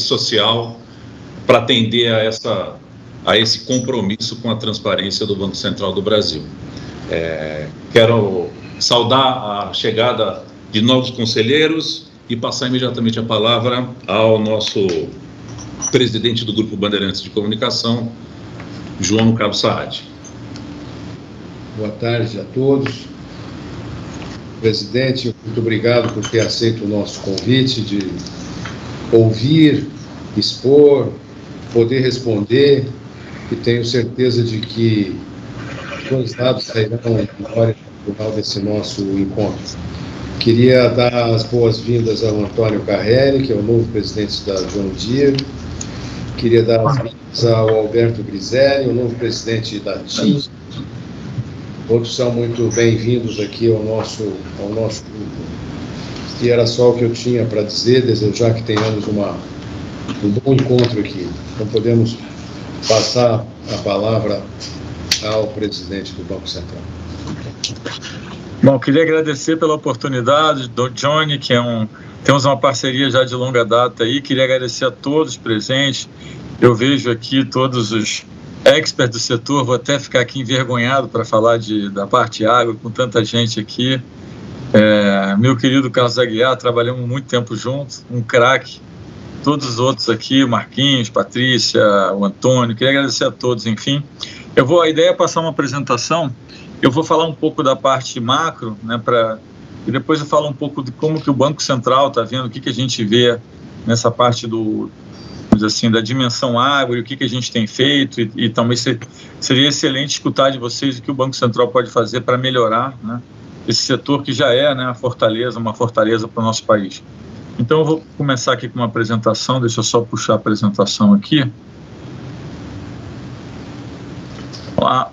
social para atender a esse compromisso com a transparência do Banco Central do Brasil. Quero saudar a chegada de novos conselheiros e passar imediatamente a palavra ao nosso presidente do Grupo Bandeirantes de Comunicação, João Carlos Saad. Boa tarde a todos. Presidente, muito obrigado por ter aceito o nosso convite de ouvir, expor, poder responder, e tenho certeza de que os dados sairão no final desse nosso encontro. Queria dar as boas-vindas ao Antônio Carrelli, que é o novo presidente da John Deere. Queria dar as boas-vindas ao Alberto Griselli, o novo presidente da TIM. Todos são muito bem-vindos aqui ao nosso grupo. E era só o que eu tinha para dizer, desejar que tenhamos um bom encontro aqui. Então podemos passar a palavra ao presidente do Banco Central. Bom, queria agradecer pela oportunidade do Johnny, temos uma parceria já de longa data aí. Queria agradecer a todos presentes. Eu vejo aqui todos os experts do setor, vou até ficar aqui envergonhado para falar da parte agro, com tanta gente aqui. Meu querido Carlos Aguiar, trabalhamos muito tempo juntos, um craque. Todos os outros aqui, o Marquinhos, Patrícia, o Antônio, queria agradecer a todos, enfim. A ideia é passar uma apresentação, eu vou falar um pouco da parte macro, né, e depois eu falo um pouco de como que o Banco Central está vendo, o que a gente vê nessa parte da dimensão agro, e o que a gente tem feito, e também seria excelente escutar de vocês o que o Banco Central pode fazer para melhorar, né, esse setor que já é, né, uma fortaleza para o nosso país. Então eu vou começar aqui com uma apresentação, deixa eu só puxar a apresentação aqui. Vamos lá.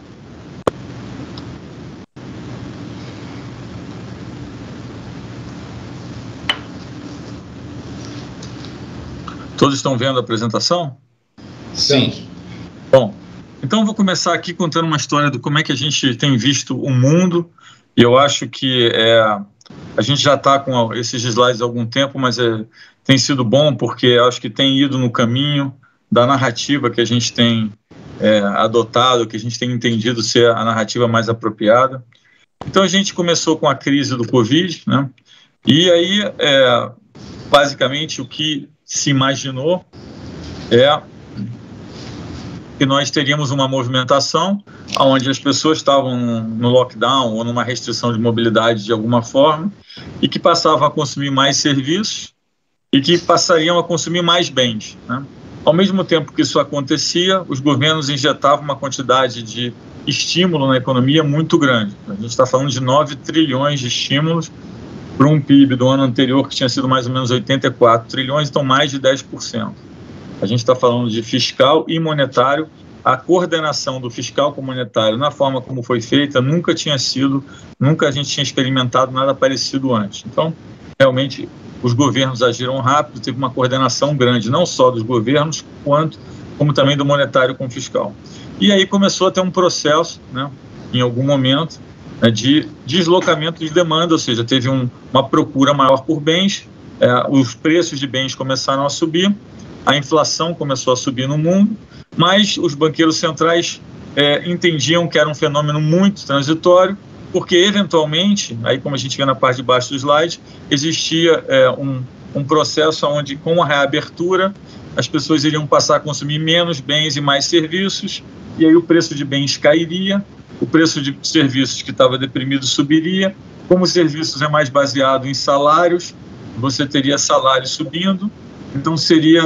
Todos estão vendo a apresentação? Sim. Bom, então eu vou começar aqui contando uma história de como é que a gente tem visto o mundo, e eu acho que a gente já está com esses slides há algum tempo, mas tem sido bom porque acho que tem ido no caminho da narrativa que a gente tem adotado, que a gente tem entendido ser a narrativa mais apropriada. Então a gente começou com a crise do Covid, né? E aí, basicamente, o que se imaginou que nós teríamos uma movimentação onde as pessoas estavam no lockdown ou numa restrição de mobilidade de alguma forma e que passavam a consumir mais serviços e que passariam a consumir mais bens, né? Ao mesmo tempo que isso acontecia, os governos injetavam uma quantidade de estímulo na economia muito grande. A gente está falando de 9 trilhões de estímulos para um PIB do ano anterior que tinha sido mais ou menos 84 trilhões, então mais de 10%. A gente está falando de fiscal e monetário. A coordenação do fiscal com o monetário, na forma como foi feita, nunca a gente tinha experimentado nada parecido antes. Então, realmente, os governos agiram rápido, teve uma coordenação grande, não só dos governos, como também do monetário com o fiscal. E aí começou a ter um processo, né, em algum momento, de deslocamento de demanda, ou seja, teve uma procura maior por bens, os preços de bens começaram a subir, a inflação começou a subir no mundo, mas os banqueiros centrais entendiam que era um fenômeno muito transitório, porque eventualmente, aí como a gente vê na parte de baixo do slide, existia um processo onde com a reabertura as pessoas iriam passar a consumir menos bens e mais serviços, e aí o preço de bens cairia, o preço de serviços que estava deprimido subiria. Como os serviços é mais baseado em salários, você teria salários subindo, então seria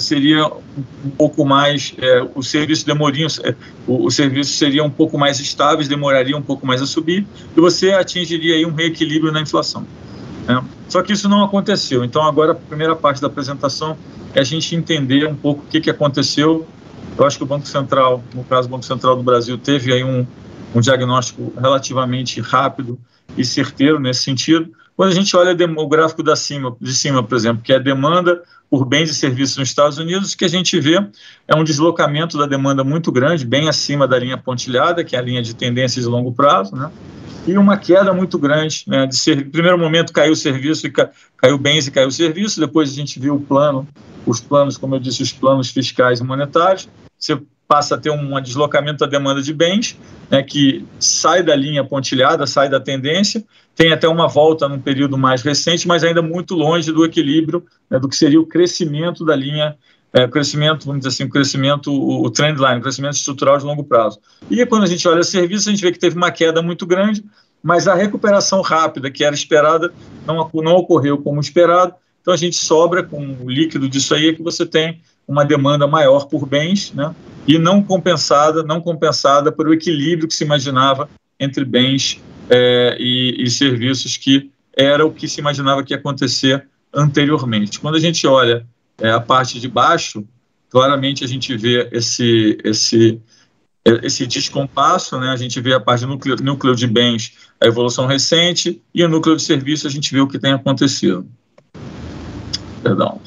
um pouco mais, os serviços os serviços seriam um pouco mais estáveis, demorariam um pouco mais a subir, e você atingiria aí um reequilíbrio na inflação, né? Só que isso não aconteceu. Então agora a primeira parte da apresentação é a gente entender um pouco o que aconteceu. Eu acho que o Banco Central, no caso o Banco Central do Brasil, teve aí um diagnóstico relativamente rápido e certeiro nesse sentido. Quando a gente olha o gráfico de cima, por exemplo, que é a demanda por bens e serviços nos Estados Unidos, o que a gente vê é um deslocamento da demanda muito grande, bem acima da linha pontilhada, que é a linha de tendência de longo prazo, né? e uma queda muito grande, né, no primeiro momento caiu o serviço, caiu bens e caiu o serviço, depois a gente viu os planos, como eu disse, os planos fiscais e monetários, você passa a ter um deslocamento da demanda de bens, né, que sai da linha pontilhada, sai da tendência, tem até uma volta num período mais recente, mas ainda muito longe do equilíbrio, né, do que seria o crescimento da linha, crescimento, vamos dizer assim, o trendline, o crescimento estrutural de longo prazo. E quando a gente olha serviços, a gente vê que teve uma queda muito grande, mas a recuperação rápida que era esperada não ocorreu como esperado, então a gente sobra com o líquido disso aí, que você tem uma demanda maior por bens, né, e não compensada por o equilíbrio que se imaginava entre bens e serviços, que era o que se imaginava que ia acontecer anteriormente. Quando a gente olha a parte de baixo, claramente a gente vê esse descompasso, né? A gente vê a parte do núcleo de bens, a evolução recente, e o núcleo de serviços a gente vê o que tem acontecido. Perdão.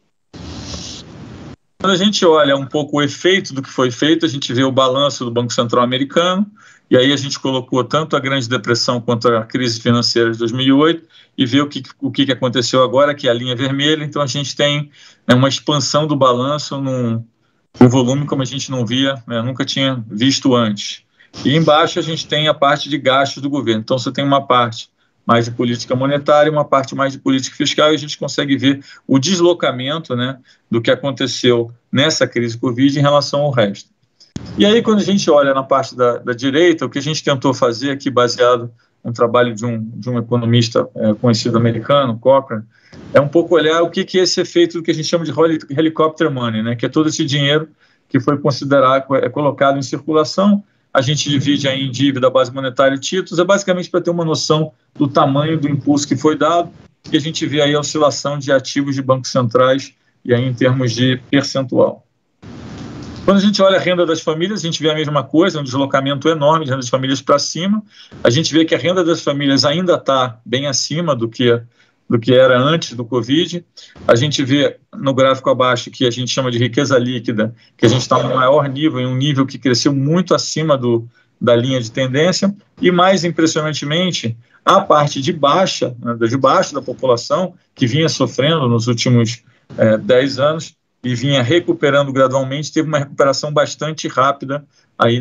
Quando a gente olha um pouco o efeito do que foi feito, a gente vê o balanço do Banco Central americano, e aí a gente colocou tanto a Grande Depressão quanto a crise financeira de 2008 e vê o que aconteceu agora, que é a linha vermelha. Então a gente tem uma expansão do balanço num volume como a gente não via, nunca tinha visto antes. E embaixo a gente tem a parte de gastos do governo. Então você tem uma parte mais de política monetária, uma parte mais de política fiscal, e a gente consegue ver o deslocamento, né, do que aconteceu nessa crise Covid em relação ao resto. E aí, quando a gente olha na parte da direita, o que a gente tentou fazer aqui, baseado no trabalho de um economista conhecido americano, Cochrane, é um pouco olhar o que é esse efeito do que a gente chama de helicopter money, né, que é todo esse dinheiro que foi colocado em circulação. A gente divide aí em dívida, base monetária e títulos, é basicamente para ter uma noção do tamanho do impulso que foi dado, e a gente vê aí a oscilação de ativos de bancos centrais, e aí em termos de percentual. Quando a gente olha a renda das famílias, a gente vê a mesma coisa, um deslocamento enorme de renda das famílias para cima. A gente vê que a renda das famílias ainda está bem acima do que era antes do Covid. A gente vê no gráfico abaixo, que a gente chama de riqueza líquida, que a gente está no maior nível, em um nível que cresceu muito acima da linha de tendência, e mais impressionantemente, a parte de baixo da população, que vinha sofrendo nos últimos 10 anos, e vinha recuperando gradualmente, teve uma recuperação bastante rápida aí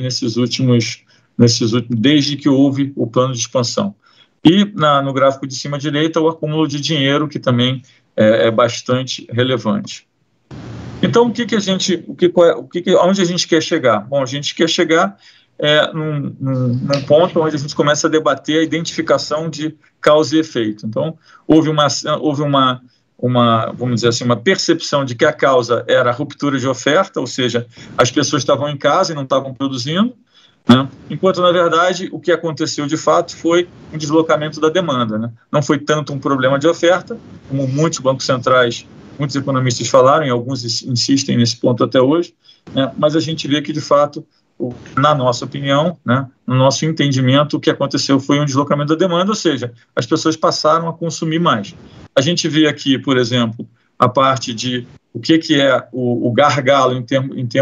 desde que houve o plano de expansão. E no gráfico de cima à direita, o acúmulo de dinheiro, que também é bastante relevante. Então, onde a gente quer chegar? Bom, a gente quer chegar num ponto onde a gente começa a debater a identificação de causa e efeito. Então, houve uma vamos dizer assim, uma percepção de que a causa era a ruptura de oferta, ou seja, as pessoas estavam em casa e não estavam produzindo, né? Enquanto, na verdade, o que aconteceu de fato foi um deslocamento da demanda, né? Não foi tanto um problema de oferta, como muitos bancos centrais, muitos economistas falaram, e alguns insistem nesse ponto até hoje, né? Mas a gente vê que, de fato, na nossa opinião, né, no nosso entendimento, o que aconteceu foi um deslocamento da demanda, ou seja, as pessoas passaram a consumir mais. A gente vê aqui, por exemplo, a parte de o que é o gargalo em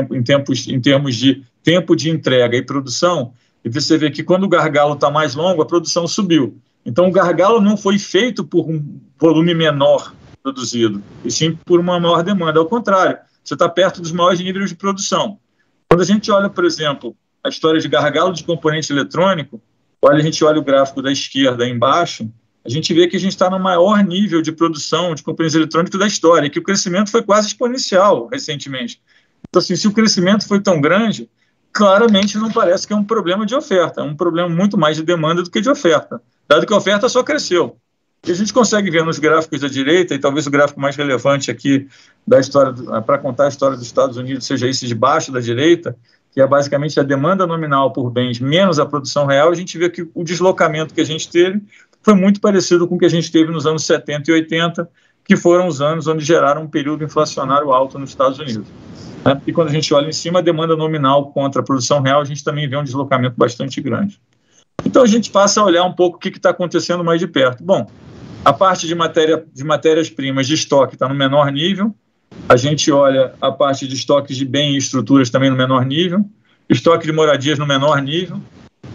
termos de tempo de entrega e produção, e você vê que quando o gargalo está mais longo, a produção subiu. Então, o gargalo não foi feito por um volume menor produzido, e sim por uma maior demanda. Ao contrário, você está perto dos maiores níveis de produção. Quando a gente olha, por exemplo, a história de gargalo de componente eletrônico, a gente olha o gráfico da esquerda aí embaixo, a gente vê que a gente está no maior nível de produção de componentes eletrônicos da história, que o crescimento foi quase exponencial recentemente. Então, assim, se o crescimento foi tão grande, claramente não parece que é um problema de oferta, é um problema muito mais de demanda do que de oferta, dado que a oferta só cresceu. E a gente consegue ver nos gráficos da direita, e talvez o gráfico mais relevante aqui da história, para contar a história dos Estados Unidos, seja esse de baixo da direita, que é basicamente a demanda nominal por bens menos a produção real. A gente vê que o deslocamento que a gente teve foi muito parecido com o que a gente teve nos anos 70 e 80, que foram os anos onde geraram um período inflacionário alto nos Estados Unidos. E quando a gente olha em cima, a demanda nominal contra a produção real, a gente também vê um deslocamento bastante grande. Então a gente passa a olhar um pouco o que está acontecendo mais de perto. Bom, a parte de matérias-primas de estoque está no menor nível, a gente olha a parte de estoques de bens e estruturas também no menor nível, estoque de moradias no menor nível,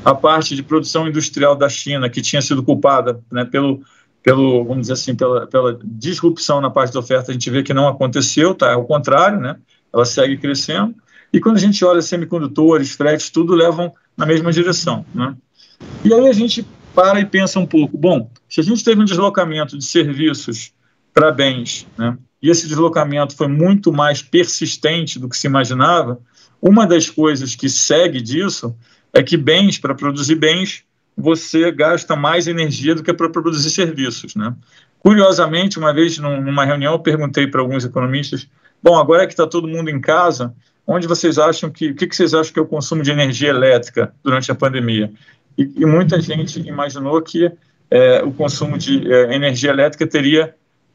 a parte de produção industrial da China, que tinha sido culpada, né, vamos dizer assim, pela disrupção na parte da oferta, a gente vê que não aconteceu, tá? Ao contrário, né? Ela segue crescendo. E quando a gente olha semicondutores, fretes, tudo levam na mesma direção, né? E aí a gente para e pensa um pouco, bom, se a gente teve um deslocamento de serviços para bens, né, e esse deslocamento foi muito mais persistente do que se imaginava, uma das coisas que segue disso é que bens, para produzir bens, você gasta mais energia do que para produzir serviços, né? Curiosamente, uma vez numa reunião eu perguntei para alguns economistas, bom, agora que está todo mundo em casa, onde vocês acham o que vocês acham que é o consumo de energia elétrica durante a pandemia? E muita gente imaginou que o consumo de energia elétrica teria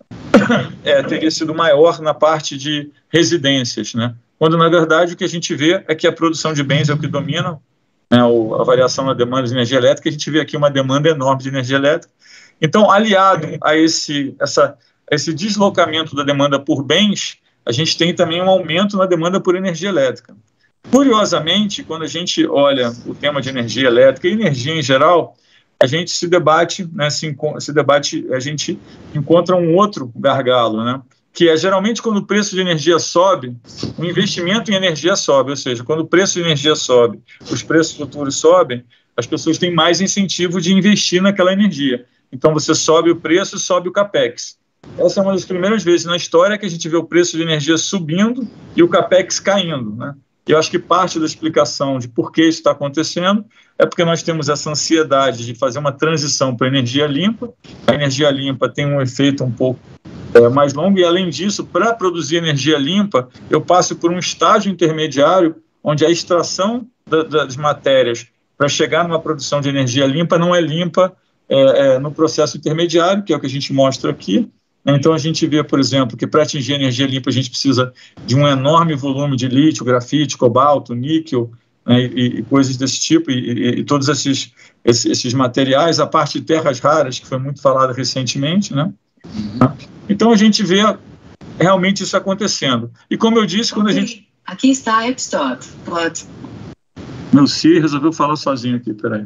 sido maior na parte de residências, né? Quando, na verdade, o que a gente vê é que a produção de bens é o que domina, né, a variação na demanda de energia elétrica. A gente vê aqui uma demanda enorme de energia elétrica. Então, aliado a esse deslocamento da demanda por bens, a gente tem também um aumento na demanda por energia elétrica. Curiosamente, quando a gente olha o tema de energia elétrica e energia em geral, a gente se debate, né, a gente encontra um outro gargalo, né, que é geralmente quando o preço de energia sobe, o investimento em energia sobe, ou seja, quando o preço de energia sobe, os preços futuros sobem, as pessoas têm mais incentivo de investir naquela energia. Então você sobe o preço e sobe o capex. Essa é uma das primeiras vezes na história que a gente vê o preço de energia subindo e o capex caindo, né? Eu acho que parte da explicação de por que isso está acontecendo é porque nós temos essa ansiedade de fazer uma transição para energia limpa. A energia limpa tem um efeito um pouco mais longo e, além disso, para produzir energia limpa, eu passo por um estágio intermediário onde a extração das matérias para chegar numa produção de energia limpa não é limpa no processo intermediário, que é o que a gente mostra aqui. Então, a gente vê, por exemplo, que para atingir energia limpa a gente precisa de um enorme volume de lítio, grafite, cobalto, níquel, né, e coisas desse tipo, e todos esses materiais, a parte de terras raras, que foi muito falada recentemente, né? Então, a gente vê realmente isso acontecendo. E como eu disse, quando a gente... Aqui está a App Store. Pode. Meu Siri resolveu falar sozinho aqui, peraí.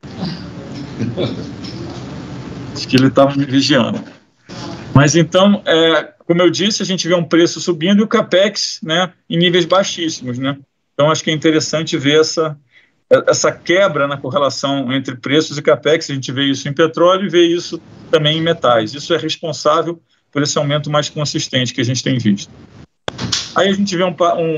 Acho que ele estava me vigiando. Mas então, como eu disse, a gente vê um preço subindo e o capex, né, em níveis baixíssimos, né? Então, acho que é interessante ver essa quebra na correlação entre preços e capex. A gente vê isso em petróleo e vê isso também em metais. Isso é responsável por esse aumento mais consistente que a gente tem visto. Aí a gente vê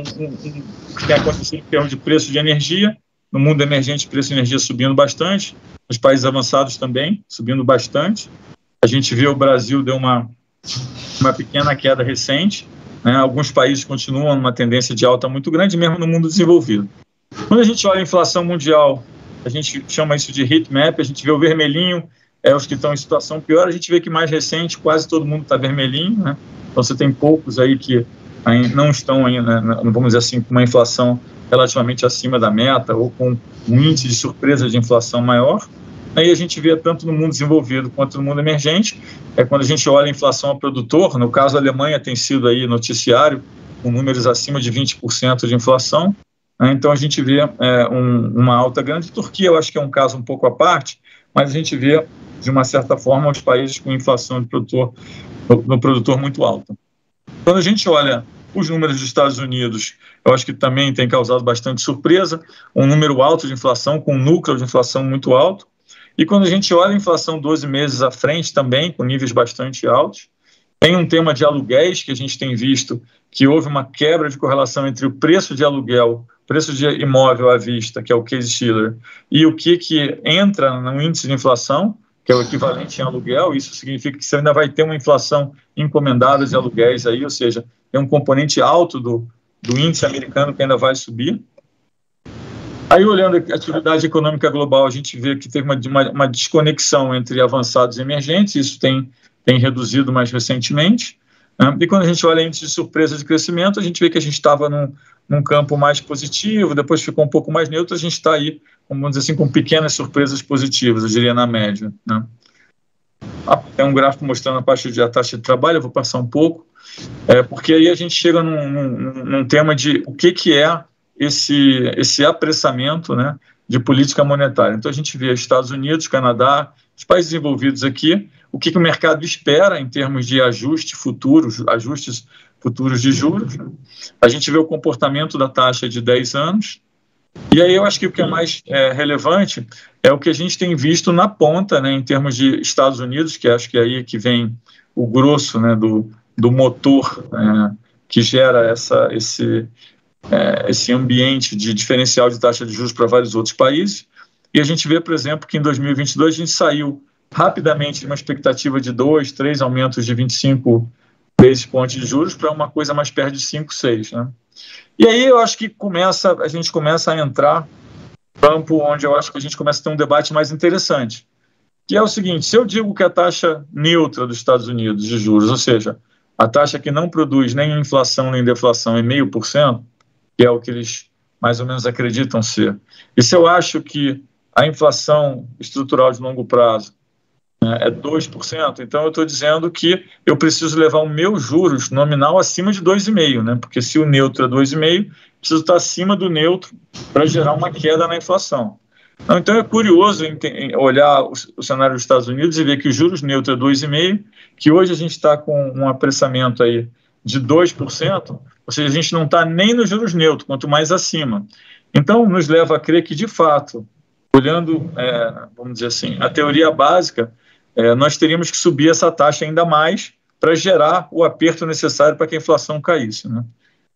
o que tem acontecido em termos de preço de energia. No mundo emergente, o preço de energia subindo bastante. Nos países avançados também, subindo bastante. A gente vê o Brasil deu uma pequena queda recente, né? Alguns países continuam numa tendência de alta muito grande, mesmo no mundo desenvolvido. Quando a gente olha a inflação mundial, a gente chama isso de heat map, a gente vê o vermelhinho, os que estão em situação pior, a gente vê que mais recente quase todo mundo está vermelhinho, né? Então você tem poucos aí que não estão ainda, vamos dizer assim, com uma inflação relativamente acima da meta ou com um índice de surpresa de inflação maior. Aí a gente vê tanto no mundo desenvolvido quanto no mundo emergente, quando a gente olha a inflação ao produtor, no caso a Alemanha tem sido aí noticiário, com números acima de 20% de inflação, né? Então a gente vê uma alta grande. Turquia eu acho que é um caso um pouco à parte, mas a gente vê, de uma certa forma, os países com inflação no produtor muito alta. Quando a gente olha os números dos Estados Unidos, eu acho que também tem causado bastante surpresa, um número alto de inflação, com um núcleo de inflação muito alto. E quando a gente olha a inflação 12 meses à frente também, com níveis bastante altos, tem um tema de aluguéis que a gente tem visto que houve uma quebra de correlação entre o preço de aluguel, preço de imóvel à vista, que é o Case-Shiller, e o que entra no índice de inflação, que é o equivalente em aluguel. Isso significa que você ainda vai ter uma inflação encomendada de aluguéis aí, ou seja, tem um componente alto do índice americano que ainda vai subir. Aí, olhando a atividade econômica global, a gente vê que teve uma desconexão entre avançados e emergentes, isso tem reduzido mais recentemente, né? E quando a gente olha índice de surpresa de crescimento, a gente vê que a gente estava num campo mais positivo, depois ficou um pouco mais neutro, a gente está aí, vamos dizer assim, com pequenas surpresas positivas, eu diria, na média, né? Tem um gráfico mostrando a taxa de trabalho, eu vou passar um pouco, porque aí a gente chega num tema de o que é esse apressamento, né, de política monetária. Então, a gente vê Estados Unidos, Canadá, os países envolvidos aqui, o que o mercado espera em termos de ajustes futuros de juros. A gente vê o comportamento da taxa de 10 anos, e aí eu acho que o que é mais relevante é o que a gente tem visto na ponta, né, em termos de Estados Unidos, que acho que é aí que vem o grosso, né, do motor que gera esse ambiente de diferencial de taxa de juros para vários outros países. E a gente vê, por exemplo, que em 2022 a gente saiu rapidamente de uma expectativa de 2, 3 aumentos de 25 basis points de juros para uma coisa mais perto de 5, 6, né? E aí eu acho que a gente começa a entrar no campo onde eu acho que a gente começa a ter um debate mais interessante, que é o seguinte: se eu digo que a taxa neutra dos Estados Unidos de juros, ou seja, a taxa que não produz nem inflação nem deflação é 0,5%, que é o que eles mais ou menos acreditam ser, e se eu acho que a inflação estrutural de longo prazo é 2%, então eu estou dizendo que eu preciso levar o meu juros nominal acima de 2,5%, né? Porque se o neutro é 2,5%, preciso estar acima do neutro para gerar uma queda na inflação. Então é curioso olhar o cenário dos Estados Unidos e ver que o juros neutro é 2,5%, que hoje a gente está com um apressamento aí de 2%, ou seja, a gente não está nem no juros neutro, quanto mais acima. Então nos leva a crer que, de fato, olhando, vamos dizer assim, a teoria básica, nós teríamos que subir essa taxa ainda mais para gerar o aperto necessário para que a inflação caísse, né?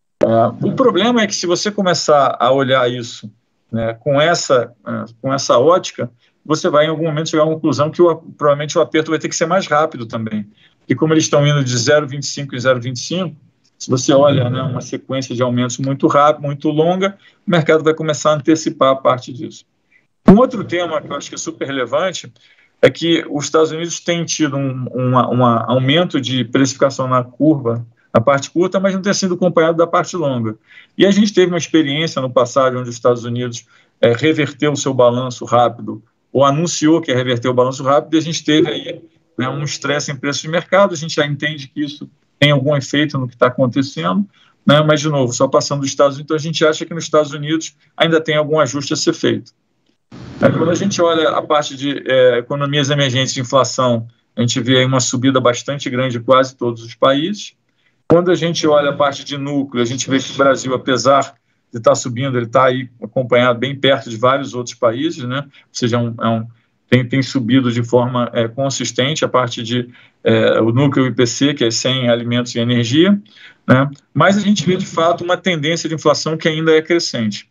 O problema é que, se você começar a olhar isso, né, com essa ótica, você vai em algum momento chegar à conclusão que provavelmente o aperto vai ter que ser mais rápido também, porque como eles estão indo de 0,25 em 0,25, se você olha, né, uma sequência de aumentos muito rápida, muito longa, o mercado vai começar a antecipar a parte disso. Um outro tema que eu acho que é super relevante é que os Estados Unidos têm tido um aumento de precificação na curva, na parte curta, mas não tem sido acompanhado da parte longa. E a gente teve uma experiência no passado onde os Estados Unidos reverteu o seu balanço rápido, ou anunciou que ia reverter o balanço rápido, e a gente teve aí, né, um estresse em preço de mercado. A gente já entende que isso tem algum efeito no que está acontecendo, né, mas, de novo, só passando dos Estados Unidos, então a gente acha que nos Estados Unidos ainda tem algum ajuste a ser feito. Quando a gente olha a parte de economias emergentes de inflação, a gente vê aí uma subida bastante grande em quase todos os países. Quando a gente olha a parte de núcleo, a gente vê que o Brasil, apesar de estar subindo, ele está aí acompanhado bem perto de vários outros países, né? Ou seja, tem subido de forma consistente a parte de o núcleo IPC, que é sem alimentos e energia, né? Mas a gente vê, de fato, uma tendência de inflação que ainda é crescente.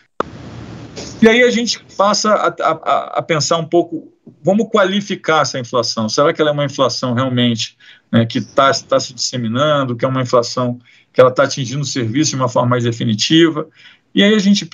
E aí a gente passa a pensar um pouco, vamos qualificar essa inflação. Será que ela é uma inflação realmente, né, que está se disseminando, que é uma inflação que ela está atingindo o serviço de uma forma mais definitiva? E aí a gente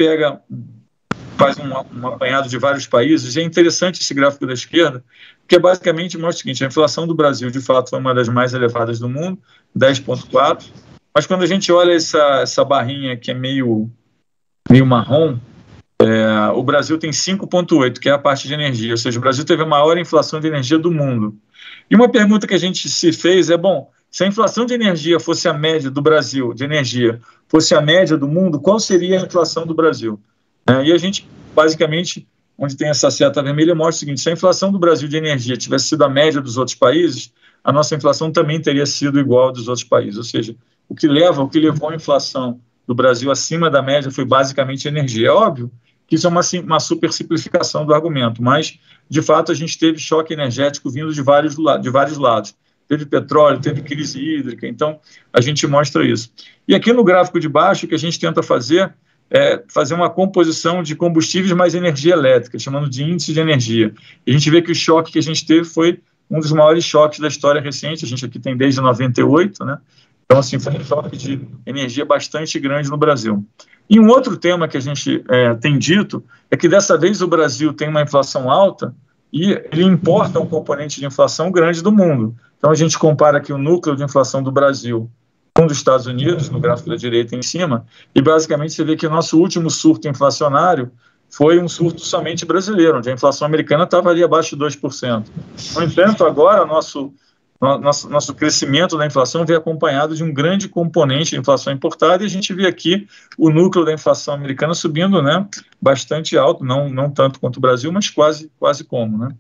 faz um apanhado de vários países, e é interessante esse gráfico da esquerda, porque basicamente mostra o seguinte: a inflação do Brasil, de fato, foi uma das mais elevadas do mundo, 10,4%, mas quando a gente olha essa barrinha que é meio marrom, o Brasil tem 5,8%, que é a parte de energia, ou seja, o Brasil teve a maior inflação de energia do mundo. E uma pergunta que a gente se fez é, se a inflação de energia fosse a média do Brasil, de energia, fosse a média do mundo, qual seria a inflação do Brasil? E a gente, basicamente, onde tem essa seta vermelha, mostra o seguinte: se a inflação do Brasil de energia tivesse sido a média dos outros países, a nossa inflação também teria sido igual à dos outros países, ou seja, o que levou a inflação do Brasil acima da média foi basicamente energia. É óbvio que isso é uma super simplificação do argumento, mas, de fato, a gente teve choque energético vindo de vários lados. Teve petróleo, teve crise hídrica, então a gente mostra isso. E aqui no gráfico de baixo, o que a gente tenta fazer é fazer uma composição de combustíveis mais energia elétrica, chamando de índice de energia. E a gente vê que o choque que a gente teve foi um dos maiores choques da história recente. A gente aqui tem desde 98, né? Então, assim, foi um choque de energia bastante grande no Brasil. E um outro tema que a gente tem dito é que, dessa vez, o Brasil tem uma inflação alta e ele importa um componente de inflação grande do mundo. Então, a gente compara aqui o núcleo de inflação do Brasil com dos Estados Unidos, no gráfico da direita em cima, e basicamente você vê que o nosso último surto inflacionário foi um surto somente brasileiro, onde a inflação americana estava ali abaixo de 2%. No entanto, agora, nosso nosso crescimento da inflação veio acompanhado de um grande componente de inflação importada, e a gente vê aqui o núcleo da inflação americana subindo, né, bastante alto, não tanto quanto o Brasil, mas quase como, né?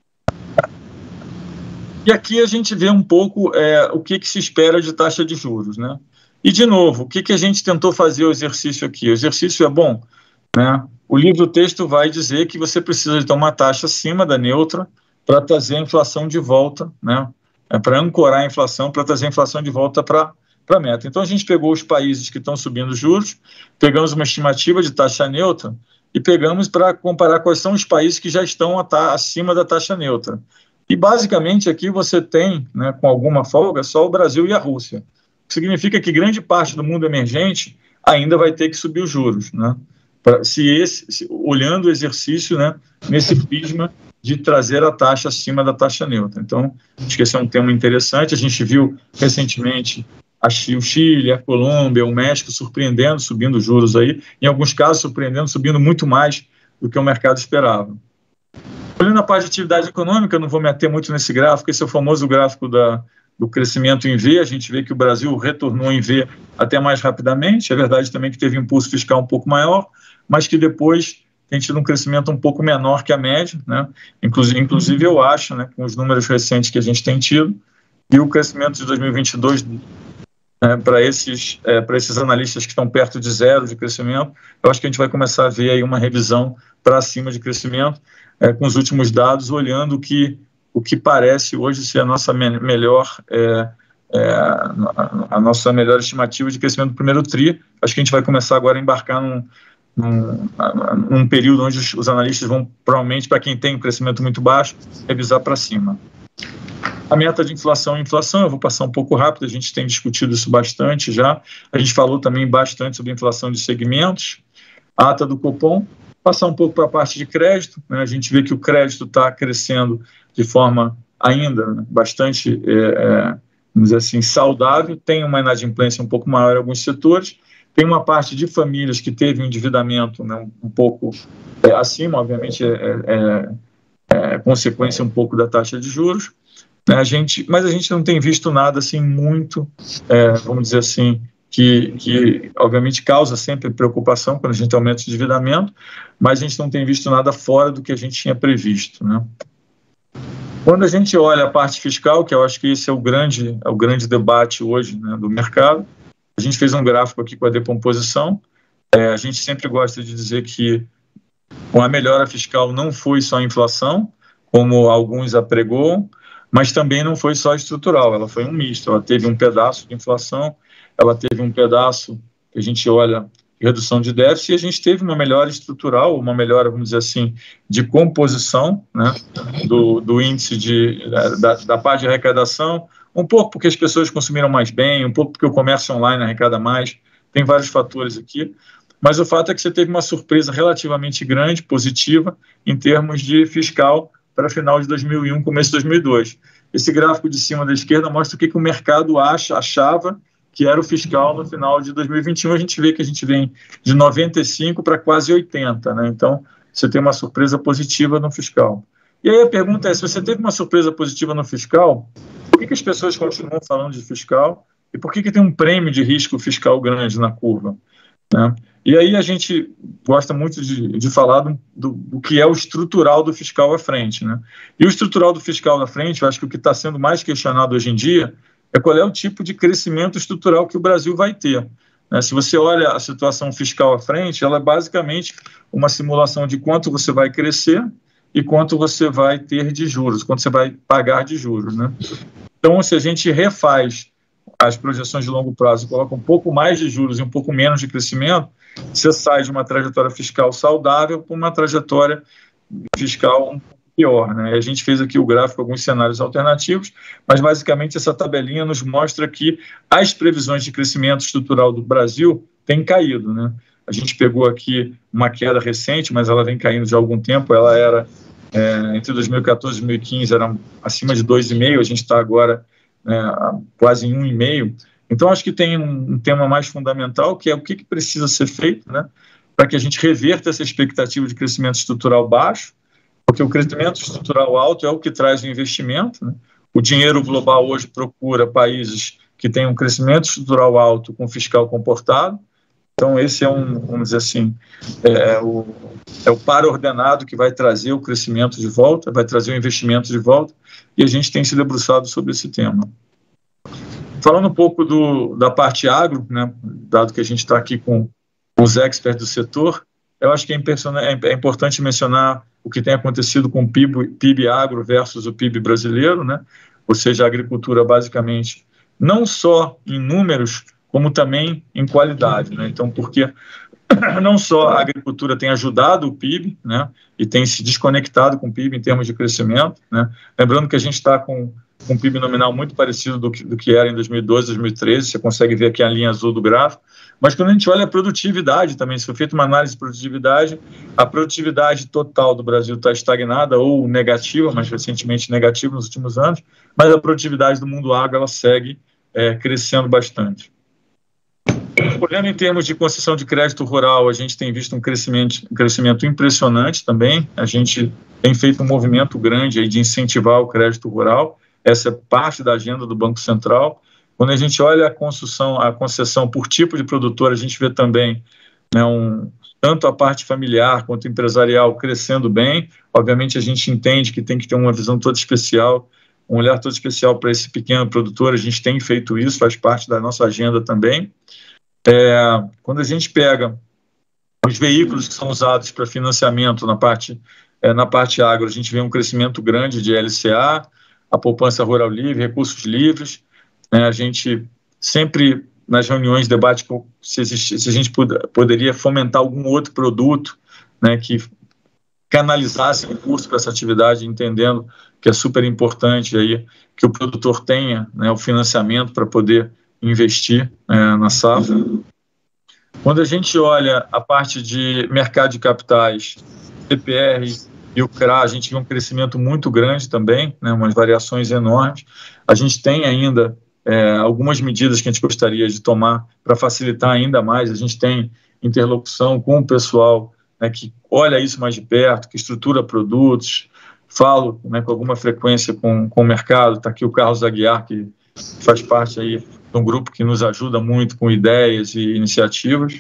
E aqui a gente vê um pouco o que se espera de taxa de juros, né? E, de novo, o que a gente tentou fazer o exercício aqui? O exercício é bom, né? O livro-texto vai dizer que você precisa de ter uma taxa acima da neutra para trazer a inflação de volta, né? Para ancorar a inflação, para trazer a inflação de volta para a meta. Então, a gente pegou os países que estão subindo juros, pegamos uma estimativa de taxa neutra e pegamos para comparar quais são os países que já estão acima da taxa neutra. E, basicamente, aqui você tem, né, com alguma folga, só o Brasil e a Rússia. O que significa que grande parte do mundo emergente ainda vai ter que subir os juros, né? Olhando o exercício, né, nesse prisma de trazer a taxa acima da taxa neutra. Então, acho que esse é um tema interessante. A gente viu recentemente o Chile, a Colômbia, o México surpreendendo, subindo juros aí, em alguns casos surpreendendo, subindo muito mais do que o mercado esperava. Olhando a parte de atividade econômica, não vou me ater muito nesse gráfico, esse é o famoso gráfico do crescimento em V. A gente vê que o Brasil retornou em V até mais rapidamente. É verdade também que teve impulso fiscal um pouco maior, mas que depois tem tido um crescimento um pouco menor que a média, né? Inclusive eu acho, né, com os números recentes que a gente tem tido, e o crescimento de 2022 para esses analistas que estão perto de zero de crescimento, eu acho que a gente vai começar a ver aí uma revisão para cima de crescimento, com os últimos dados, olhando o que parece hoje ser a nossa melhor estimativa de crescimento do primeiro TRI. Acho que a gente vai começar agora a embarcar num período onde os analistas vão, provavelmente, para quem tem um crescimento muito baixo, revisar para cima. A meta de inflação, eu vou passar um pouco rápido, a gente tem discutido isso bastante já. A gente falou também bastante sobre a inflação de segmentos, a ata do Copom. Passar um pouco para a parte de crédito, né? A gente vê que o crédito está crescendo de forma ainda, né, bastante, vamos dizer assim, saudável, tem uma inadimplência um pouco maior em alguns setores, tem uma parte de famílias que teve um endividamento, né, um pouco acima, obviamente é consequência um pouco da taxa de juros, né? Mas a gente não tem visto nada assim muito, vamos dizer assim, que obviamente causa sempre preocupação quando a gente aumenta o endividamento, mas a gente não tem visto nada fora do que a gente tinha previsto, né? Quando a gente olha a parte fiscal, que eu acho que esse é o grande debate hoje, né, do mercado, a gente fez um gráfico aqui com a decomposição. A gente sempre gosta de dizer que com a melhora fiscal não foi só a inflação, como alguns apregoam, mas também não foi só estrutural, ela foi um misto, ela teve um pedaço de inflação, ela teve um pedaço que a gente olha redução de déficit, e a gente teve uma melhora estrutural, uma melhora, vamos dizer assim, de composição, né, do índice da parte de arrecadação, um pouco porque as pessoas consumiram mais bem, um pouco porque o comércio online arrecada mais, tem vários fatores aqui, mas o fato é que você teve uma surpresa relativamente grande, positiva, em termos de fiscal para final de 2001, começo de 2002. Esse gráfico de cima da esquerda mostra o que o mercado achava que era o fiscal no final de 2021, a gente vê que a gente vem de 95 para quase 80, né? Então, você tem uma surpresa positiva no fiscal. E aí a pergunta é, se você teve uma surpresa positiva no fiscal, por que as pessoas continuam falando de fiscal e por que tem um prêmio de risco fiscal grande na curva, né? E aí a gente gosta muito de falar do que é o estrutural do fiscal à frente, né? E o estrutural do fiscal à frente, eu acho que o que está sendo mais questionado hoje em dia é qual é o tipo de crescimento estrutural que o Brasil vai ter, né? Se você olha a situação fiscal à frente, ela é basicamente uma simulação de quanto você vai crescer e quanto você vai ter de juros, quanto você vai pagar de juros, né? Então, se a gente refaz as projeções de longo prazo e coloca um pouco mais de juros e um pouco menos de crescimento, você sai de uma trajetória fiscal saudável para uma trajetória fiscal um pouco pior, né? A gente fez aqui o gráfico, alguns cenários alternativos, mas basicamente essa tabelinha nos mostra que as previsões de crescimento estrutural do Brasil têm caído, né? A gente pegou aqui uma queda recente, mas ela vem caindo de algum tempo, ela era, entre 2014 e 2015, era acima de 2,5, a gente está agora quase em 1,5. Então, acho que tem um tema mais fundamental, que é o que precisa ser feito, né, para que a gente reverta essa expectativa de crescimento estrutural baixo, porque o crescimento estrutural alto é o que traz o investimento, né? O dinheiro global hoje procura países que têm um crescimento estrutural alto com fiscal comportado. Então, esse é vamos dizer assim, o par ordenado que vai trazer o crescimento de volta, vai trazer o investimento de volta, e a gente tem se debruçado sobre esse tema. Falando um pouco da parte agro, né, dado que a gente está aqui com os experts do setor, eu acho que é importante mencionar o que tem acontecido com o PIB agro versus o PIB brasileiro, né? Ou seja, a agricultura basicamente, não só em números, como também em qualidade, né? Então, porque não só a agricultura tem ajudado o PIB, né, e tem se desconectado com o PIB em termos de crescimento, né? Lembrando que a gente está com um PIB nominal muito parecido do que era em 2012, 2013, você consegue ver aqui a linha azul do gráfico, mas quando a gente olha a produtividade também, se for feita uma análise de produtividade, a produtividade total do Brasil está estagnada ou negativa, mais recentemente negativa nos últimos anos, mas a produtividade do mundo agro, ela segue crescendo bastante. Olhando em termos de concessão de crédito rural, a gente tem visto um crescimento impressionante também. A gente tem feito um movimento grande aí de incentivar o crédito rural. Essa é parte da agenda do Banco Central. Quando a gente olha a concessão por tipo de produtor, a gente vê também, né, tanto a parte familiar quanto empresarial crescendo bem. Obviamente, a gente entende que tem que ter uma visão toda especial, um olhar todo especial para esse pequeno produtor. A gente tem feito isso, faz parte da nossa agenda também. Quando a gente pega os veículos que são usados para financiamento na parte agro, a gente vê um crescimento grande de LCA, a poupança rural livre, recursos livres. A gente sempre, nas reuniões, debate se a gente poderia fomentar algum outro produto, né, que canalizasse recursos para essa atividade, entendendo que é super importante aí que o produtor tenha, né, o financiamento para poder investir na safra. Quando a gente olha a parte de mercado de capitais, CPR e o CRA, a gente vê um crescimento muito grande também, né, umas variações enormes. A gente tem ainda algumas medidas que a gente gostaria de tomar para facilitar ainda mais. A gente tem interlocução com o pessoal, né, que olha isso mais de perto, que estrutura produtos. Falo, né, com alguma frequência com o mercado. Está aqui o Carlos Aguiar, que faz parte aí de um grupo que nos ajuda muito com ideias e iniciativas.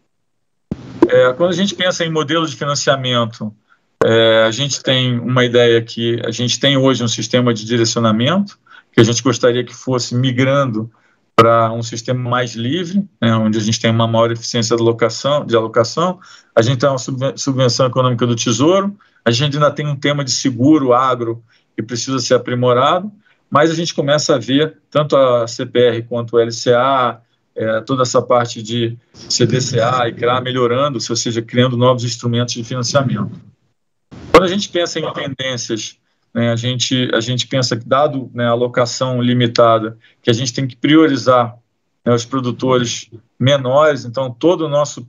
Quando a gente pensa em modelos de financiamento, a gente tem uma ideia que a gente tem hoje um sistema de direcionamento, que a gente gostaria que fosse migrando para um sistema mais livre, né, onde a gente tem uma maior eficiência de alocação. A gente tem uma subvenção econômica do Tesouro, a gente ainda tem um tema de seguro agro que precisa ser aprimorado, mas a gente começa a ver tanto a CPR quanto o LCA, toda essa parte de CDCA e CRA melhorando, ou seja, criando novos instrumentos de financiamento. Quando a gente pensa em tendências, né, a gente pensa que, dado, né, a alocação limitada, que a gente tem que priorizar, né, os produtores menores. Então, todo o nosso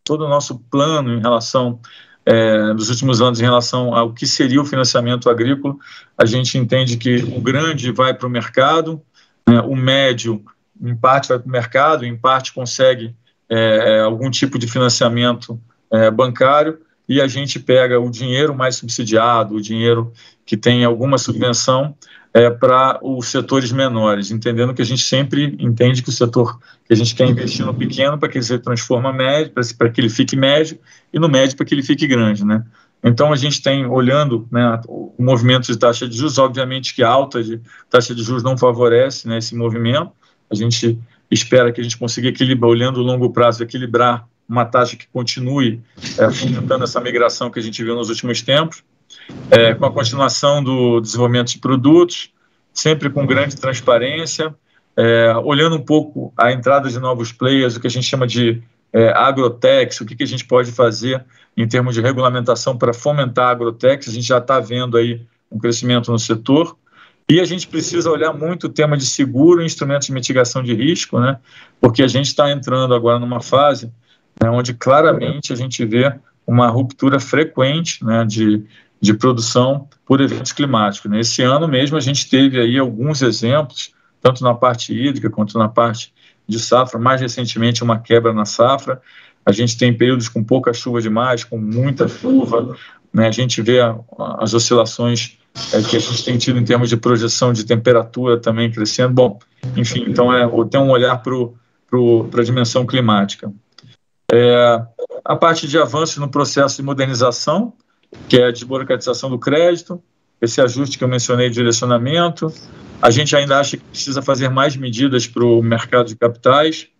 plano em relação, dos últimos anos, em relação ao que seria o financiamento agrícola, a gente entende que o grande vai para o mercado, né, o médio, em parte, vai para o mercado, em parte consegue algum tipo de financiamento bancário, e a gente pega o dinheiro mais subsidiado, o dinheiro que tem alguma subvenção para os setores menores, entendendo que a gente sempre entende que o setor que a gente quer investir no pequeno para que ele se transforme médio, para que ele fique médio, e no médio para que ele fique grande, né? Então, a gente tem, olhando, né, o movimento de taxa de juros, obviamente que a alta de taxa de juros não favorece, né, esse movimento. A gente espera que a gente consiga equilibrar, olhando o longo prazo, equilibrar uma taxa que continue fomentando essa migração que a gente viu nos últimos tempos, com a continuação do desenvolvimento de produtos, sempre com grande transparência, olhando um pouco a entrada de novos players, o que a gente chama de agrotechs, o que a gente pode fazer em termos de regulamentação para fomentar agrotechs. A gente já está vendo aí um crescimento no setor. E a gente precisa olhar muito o tema de seguro e instrumentos de mitigação de risco, né? Porque a gente está entrando agora numa fase, né, onde claramente a gente vê uma ruptura frequente, né, de produção por eventos climáticos, né? Esse ano mesmo a gente teve aí alguns exemplos, tanto na parte hídrica quanto na parte de safra, mais recentemente uma quebra na safra. A gente tem períodos com pouca chuva demais, com muita chuva, né? A gente vê as oscilações que a gente tem tido em termos de projeção de temperatura também crescendo. Bom, enfim, então tem um olhar para a dimensão climática. A parte de avanço no processo de modernização, que é a desburocratização do crédito, esse ajuste que eu mencionei de direcionamento. A gente ainda acha que precisa fazer mais medidas para o mercado de capitais,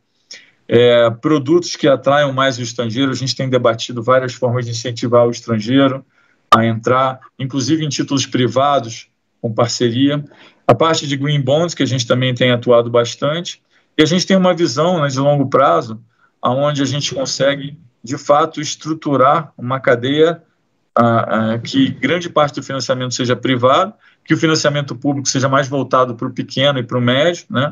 produtos que atraiam mais o estrangeiro. A gente tem debatido várias formas de incentivar o estrangeiro a entrar, inclusive em títulos privados, com parceria. A parte de green bonds, que a gente também tem atuado bastante. E a gente tem uma visão, né, de longo prazo, onde a gente consegue, de fato, estruturar uma cadeia que grande parte do financiamento seja privado, que o financiamento público seja mais voltado para o pequeno e para o médio, né?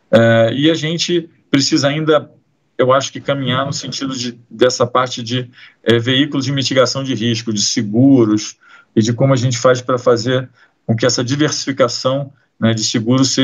E a gente precisa ainda, eu acho que caminhar no sentido dessa parte de veículos de mitigação de risco, de seguros, e de como a gente faz para fazer com que essa diversificação, né, de seguros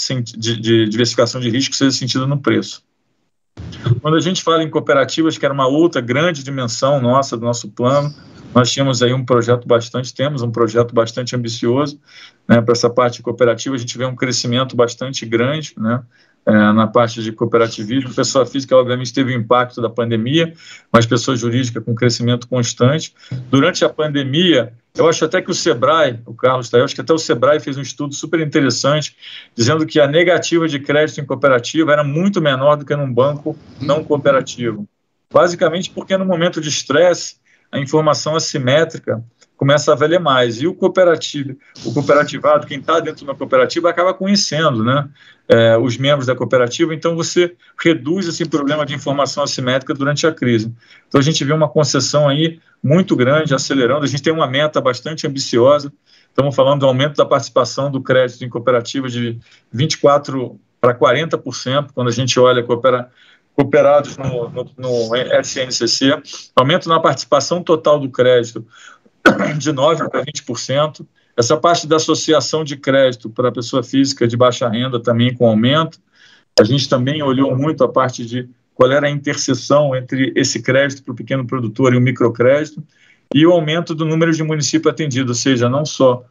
de diversificação de risco seja sentida no preço. Quando a gente fala em cooperativas, que era uma outra grande dimensão nossa, do nosso plano, nós temos aí temos um projeto bastante ambicioso, né, para essa parte de cooperativa. A gente vê um crescimento bastante grande, né, na parte de cooperativismo. Pessoa física, obviamente, teve o impacto da pandemia, mas pessoa jurídica com crescimento constante. Durante a pandemia, eu acho até que o Sebrae, o Carlos está aí, eu acho que até o Sebrae fez um estudo super interessante, dizendo que a negativa de crédito em cooperativa era muito menor do que num banco não cooperativo. Basicamente porque no momento de estresse, a informação assimétrica começa a valer mais. E o cooperativado, quem está dentro de uma cooperativa, acaba conhecendo, né, os membros da cooperativa, então você reduz esse problema de informação assimétrica durante a crise. Então a gente vê uma concessão aí muito grande, acelerando. A gente tem uma meta bastante ambiciosa. Estamos falando do aumento da participação do crédito em cooperativas de 24% para 40%, quando a gente olha cooperados no SNCC, aumento na participação total do crédito de 9% para 20%, essa parte da associação de crédito para a pessoa física de baixa renda também com aumento. A gente também olhou muito a parte de qual era a interseção entre esse crédito para o pequeno produtor e o microcrédito, e o aumento do número de municípios atendidos, ou seja, não só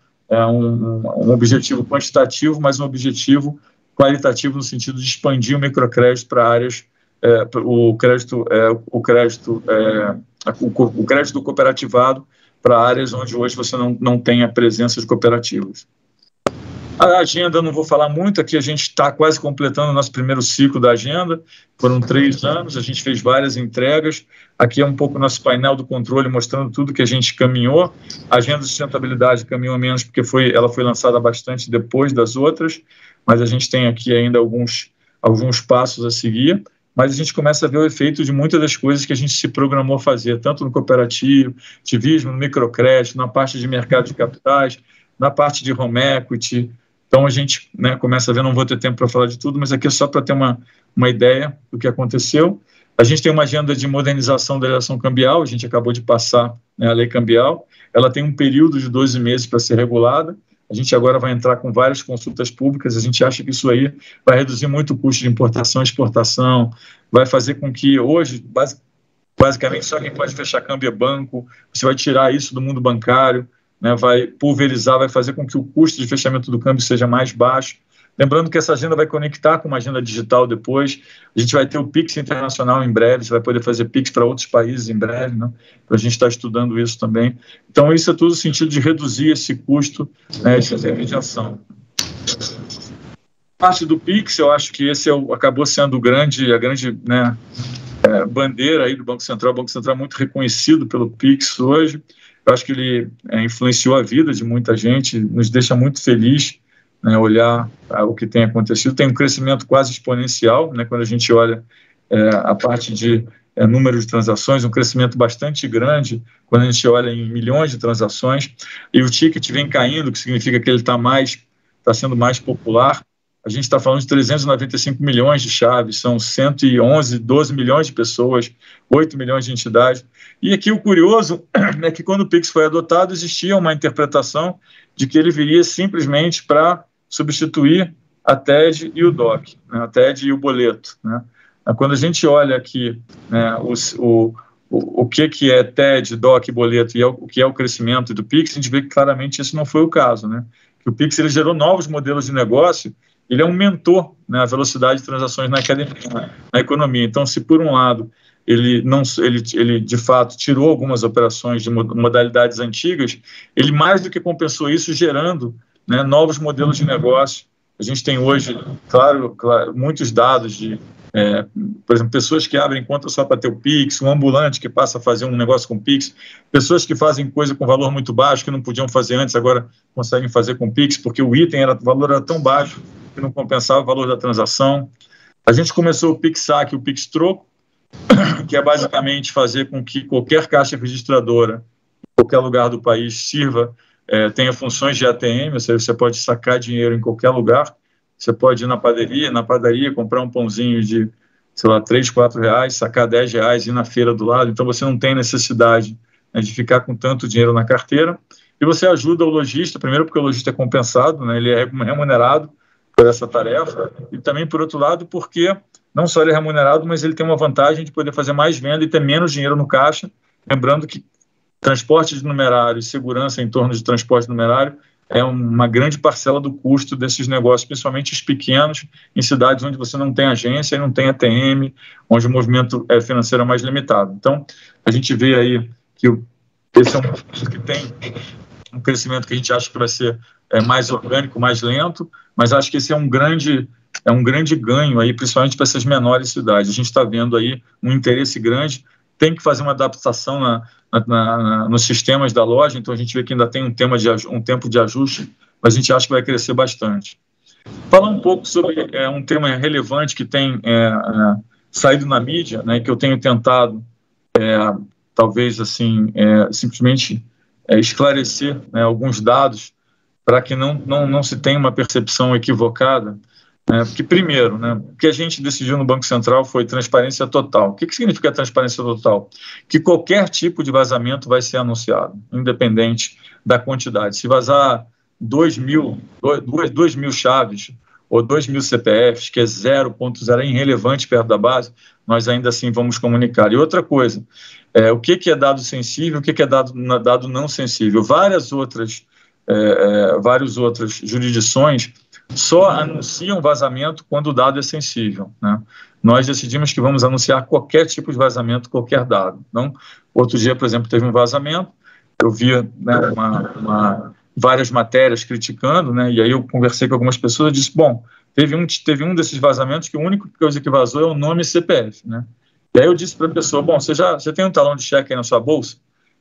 um objetivo quantitativo, mas um objetivo qualitativo no sentido de expandir o microcrédito para áreas, o crédito do cooperativado para áreas onde hoje você não tem a presença de cooperativas. A agenda, não vou falar muito, aqui a gente está quase completando o nosso primeiro ciclo da agenda, foram 3 anos, a gente fez várias entregas, aqui é um pouco o nosso painel do controle mostrando tudo que a gente caminhou. A agenda de sustentabilidade caminhou menos porque ela foi lançada bastante depois das outras, mas a gente tem aqui ainda alguns passos a seguir, mas a gente começa a ver o efeito de muitas das coisas que a gente se programou fazer, tanto no cooperativismo, no microcrédito, na parte de mercado de capitais, na parte de home equity. Então a gente, né, começa a ver, não vou ter tempo para falar de tudo, mas aqui é só para ter uma ideia do que aconteceu. A gente tem uma agenda de modernização da legislação cambial, a gente acabou de passar, né, a lei cambial, ela tem um período de 12 meses para ser regulada. A gente agora vai entrar com várias consultas públicas, a gente acha que isso aí vai reduzir muito o custo de importação e exportação, vai fazer com que hoje, basicamente, só quem pode fechar câmbio é banco, você vai tirar isso do mundo bancário, né, vai pulverizar, vai fazer com que o custo de fechamento do câmbio seja mais baixo. Lembrando que essa agenda vai conectar com uma agenda digital depois, a gente vai ter o Pix internacional em breve, você vai poder fazer Pix para outros países em breve, né? A gente está estudando isso também. Então, isso é tudo no sentido de reduzir esse custo, né, de intermediação. Parte do Pix, eu acho que esse acabou sendo a grande, né, bandeira aí do Banco Central. O Banco Central é muito reconhecido pelo Pix hoje. Eu acho que ele influenciou a vida de muita gente, nos deixa muito feliz, né, olhar o que tem acontecido. Tem um crescimento quase exponencial, né, quando a gente olha a parte de número de transações, um crescimento bastante grande quando a gente olha em milhões de transações, e o ticket vem caindo, o que significa que ele está sendo mais popular. A gente está falando de 395 milhões de chaves, são 12 milhões de pessoas, 8 milhões de entidades. E aqui o curioso é que quando o Pix foi adotado, existia uma interpretação de que ele viria simplesmente para substituir a TED e o DOC, né, a TED e o boleto, né. Quando a gente olha aqui, né, o que é TED, DOC, boleto e o que é o crescimento do Pix, a gente vê que claramente isso não foi o caso, né? Que o Pix ele gerou novos modelos de negócio, ele aumentou, né, a velocidade de transações na economia. Então, se por um lado ele de fato tirou algumas operações de modalidades antigas, ele mais do que compensou isso gerando, né, novos modelos de negócio. A gente tem hoje, claro muitos dados de, por exemplo, pessoas que abrem conta só para ter o Pix, um ambulante que passa a fazer um negócio com Pix, pessoas que fazem coisa com valor muito baixo, que não podiam fazer antes, agora conseguem fazer com Pix, porque o valor era tão baixo que não compensava o valor da transação. A gente começou o Pix Saque, o Pix Troco, que é basicamente fazer com que qualquer caixa registradora, em qualquer lugar do país, sirva, tenha funções de ATM, ou seja, você pode sacar dinheiro em qualquer lugar, você pode ir na padaria, comprar um pãozinho de, sei lá, 3, 4 reais, sacar 10 reais, ir na feira do lado, então você não tem necessidade, né, de ficar com tanto dinheiro na carteira, e você ajuda o lojista, primeiro porque o lojista é compensado, né, ele é remunerado por essa tarefa, e também, por outro lado, porque não só ele é remunerado, mas ele tem uma vantagem de poder fazer mais venda e ter menos dinheiro no caixa, lembrando que transporte de numerário e segurança em torno de transporte numerário é uma grande parcela do custo desses negócios, principalmente os pequenos, em cidades onde você não tem agência e não tem ATM, onde o movimento financeiro é mais limitado. Então, a gente vê aí que esse é um movimento que tem um crescimento que a gente acha que vai ser mais orgânico, mais lento, mas acho que esse é um grande ganho aí, principalmente para essas menores cidades. A gente está vendo aí um interesse grande, tem que fazer uma adaptação nos sistemas da loja, então a gente vê que ainda tem um tempo de ajuste, mas a gente acha que vai crescer bastante. Falar um pouco sobre um tema relevante que tem saído na mídia, né, que eu tenho tentado, talvez assim, simplesmente esclarecer, né, alguns dados para que não se tenha uma percepção equivocada. Porque, primeiro, né, o que a gente decidiu no Banco Central foi transparência total. O que significa transparência total? Que qualquer tipo de vazamento vai ser anunciado, independente da quantidade. Se vazar 2.000 chaves ou 2.000 CPFs, que é 0.0, é irrelevante perto da base, nós ainda assim vamos comunicar. E outra coisa, o que é dado sensível, o que é dado não sensível? Várias outras jurisdições só anunciam vazamento quando o dado é sensível, né? Nós decidimos que vamos anunciar qualquer tipo de vazamento, qualquer dado. Então, outro dia, por exemplo, teve um vazamento, eu vi, né, várias matérias criticando, né, e aí eu conversei com algumas pessoas e disse, bom, teve um desses vazamentos que a única coisa que vazou é o nome e CPF, né? E aí eu disse para a pessoa, bom, você tem um talão de cheque aí na sua bolsa?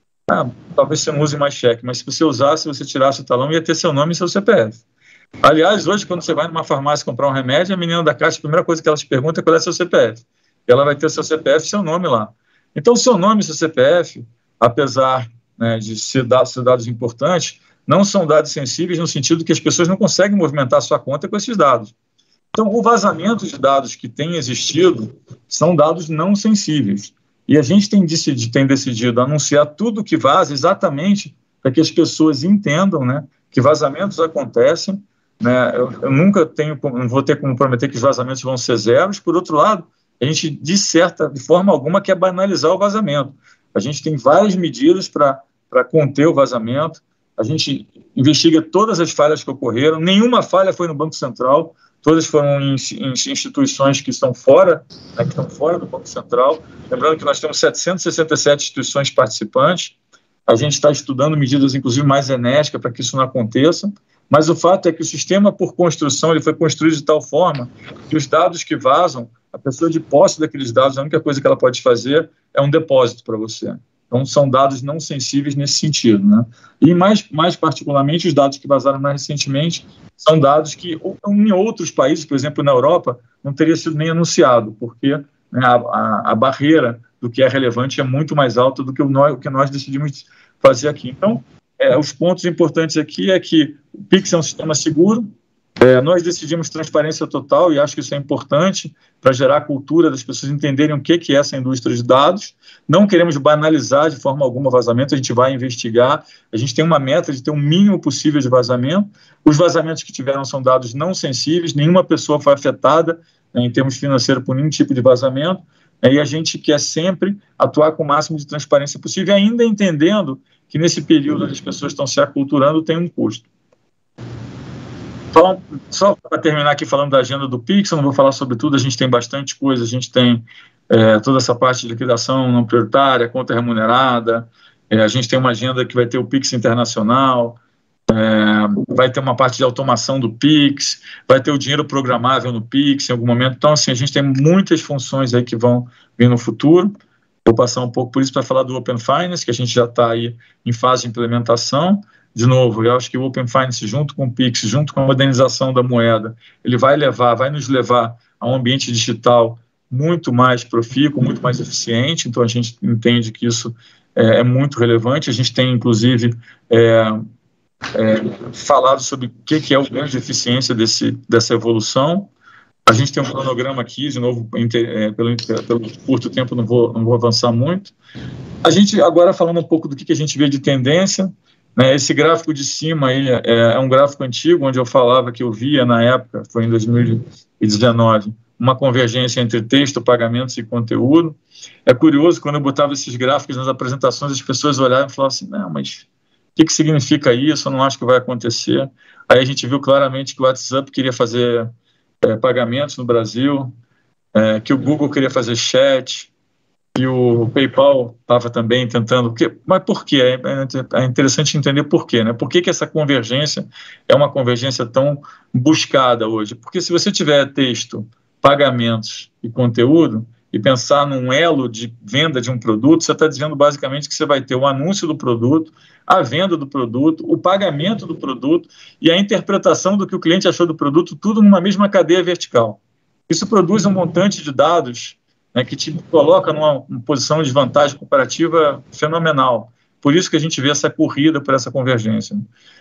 Talvez você não use mais cheque, mas se você usasse, você tirasse o talão, ia ter seu nome e seu CPF. Aliás, hoje, quando você vai numa farmácia comprar um remédio, a menina da caixa, a primeira coisa que ela te pergunta é qual é seu CPF. E ela vai ter seu CPF e seu nome lá. Então, seu nome e seu CPF, apesar, né, de ser dados importantes, não são dados sensíveis no sentido que as pessoas não conseguem movimentar a sua conta com esses dados. Então, o vazamento de dados que tem existido são dados não sensíveis. E a gente tem decidido anunciar tudo que vaza exatamente para que as pessoas entendam, né, que vazamentos acontecem, né? Eu nunca não vou ter como prometer que os vazamentos vão ser zeros. Por outro lado, a gente disserta de forma alguma que é banalizar o vazamento. A gente tem várias medidas para conter o vazamento, a gente investiga todas as falhas que ocorreram, nenhuma falha foi no Banco Central, todas foram em instituições que estão fora, né, que estão fora do Banco Central. Lembrando que nós temos 767 instituições participantes, a gente está estudando medidas, inclusive, mais enérgicas para que isso não aconteça, mas o fato é que o sistema, por construção, ele foi construído de tal forma que os dados que vazam, a pessoa de posse daqueles dados, a única coisa que ela pode fazer é um depósito para você. Então, são dados não sensíveis nesse sentido, né? E, mais particularmente, os dados que vazaram mais recentemente são dados que, em outros países, por exemplo, na Europa, não teria sido nem anunciado, porque, né, a barreira do que é relevante é muito mais alta do que o que nós decidimos fazer aqui. Então, os pontos importantes aqui é que o Pix é um sistema seguro, nós decidimos transparência total e acho que isso é importante para gerar a cultura das pessoas entenderem o que é essa indústria de dados. Não queremos banalizar de forma alguma vazamento, a gente vai investigar, a gente tem uma meta de ter o mínimo possível de vazamento. Os vazamentos que tiveram são dados não sensíveis, nenhuma pessoa foi afetada, né, em termos financeiros por nenhum tipo de vazamento. E a gente quer sempre atuar com o máximo de transparência possível, ainda entendendo que nesse período onde as pessoas estão se aculturando tem um custo. Só para terminar aqui falando da agenda do Pix, eu não vou falar sobre tudo, a gente tem bastante coisa, a gente tem toda essa parte de liquidação não prioritária, conta remunerada, a gente tem uma agenda que vai ter o Pix internacional, vai ter uma parte de automação do Pix, vai ter o dinheiro programável no Pix em algum momento. Então, assim, a gente tem muitas funções aí que vão vir no futuro. Vou passar um pouco por isso para falar do Open Finance, que a gente já está aí em fase de implementação. De novo, eu acho que o Open Finance, junto com o Pix, junto com a modernização da moeda, ele vai nos levar a um ambiente digital muito mais profícuo, muito mais eficiente. Então, a gente entende que isso é muito relevante. A gente tem, inclusive, falado sobre o que é o ganho de eficiência dessa evolução. A gente tem um cronograma aqui, de novo, pelo curto tempo não vou avançar muito. A gente, agora falando um pouco do que a gente vê de tendência, né, esse gráfico de cima aí é um gráfico antigo, onde eu falava que eu via na época, foi em 2019, uma convergência entre texto, pagamentos e conteúdo. É curioso, quando eu botava esses gráficos nas apresentações, as pessoas olhavam e falavam assim, não, mas o que significa isso? Eu não acho que vai acontecer. Aí a gente viu claramente que o WhatsApp queria fazer pagamentos no Brasil, que o Google queria fazer chat, que o PayPal estava também tentando. Mas por quê? É interessante entender por quê, né? Por que essa convergência é uma convergência tão buscada hoje? Porque se você tiver texto, pagamentos e conteúdo, e pensar num elo de venda de um produto, você está dizendo basicamente que você vai ter o anúncio do produto, a venda do produto, o pagamento do produto e a interpretação do que o cliente achou do produto, tudo numa mesma cadeia vertical. Isso produz um montante de dados, né, que te coloca numa posição de vantagem comparativa fenomenal. Por isso que a gente vê essa corrida por essa convergência.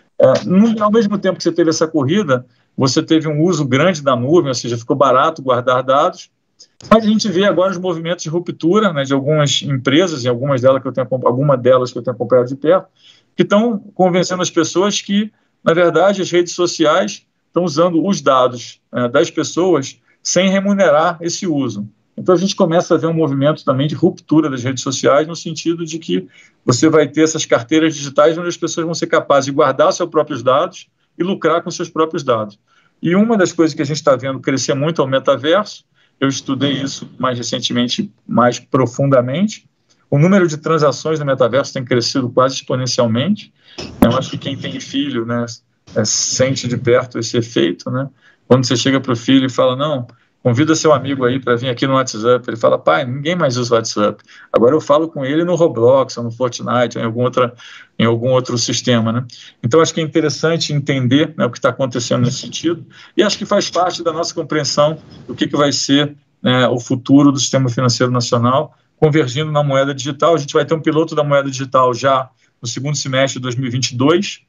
Ao mesmo tempo que você teve essa corrida, você teve um uso grande da nuvem, ou seja, ficou barato guardar dados. Mas a gente vê agora os movimentos de ruptura, né, de algumas empresas, e algumas delas que eu tenho acompanhado de perto, que estão convencendo as pessoas que, na verdade, as redes sociais estão usando os dados das pessoas sem remunerar esse uso. Então a gente começa a ver um movimento também de ruptura das redes sociais, no sentido de que você vai ter essas carteiras digitais onde as pessoas vão ser capazes de guardar seus próprios dados e lucrar com seus próprios dados. E uma das coisas que a gente está vendo crescer muito é o metaverso. Eu estudei isso mais recentemente, mais profundamente. O número de transações no metaverso tem crescido quase exponencialmente. Eu acho que quem tem filho, né, sente de perto esse efeito, né? Quando você chega para o filho e fala, não, convida seu amigo aí para vir aqui no WhatsApp. Ele fala, pai, ninguém mais usa o WhatsApp. Agora eu falo com ele no Roblox, ou no Fortnite, ou em algum outro sistema, né? Então, acho que é interessante entender, né, o que está acontecendo nesse sentido, e acho que faz parte da nossa compreensão do que vai ser, né, o futuro do sistema financeiro nacional, convergindo na moeda digital. A gente vai ter um piloto da moeda digital já no segundo semestre de 2022.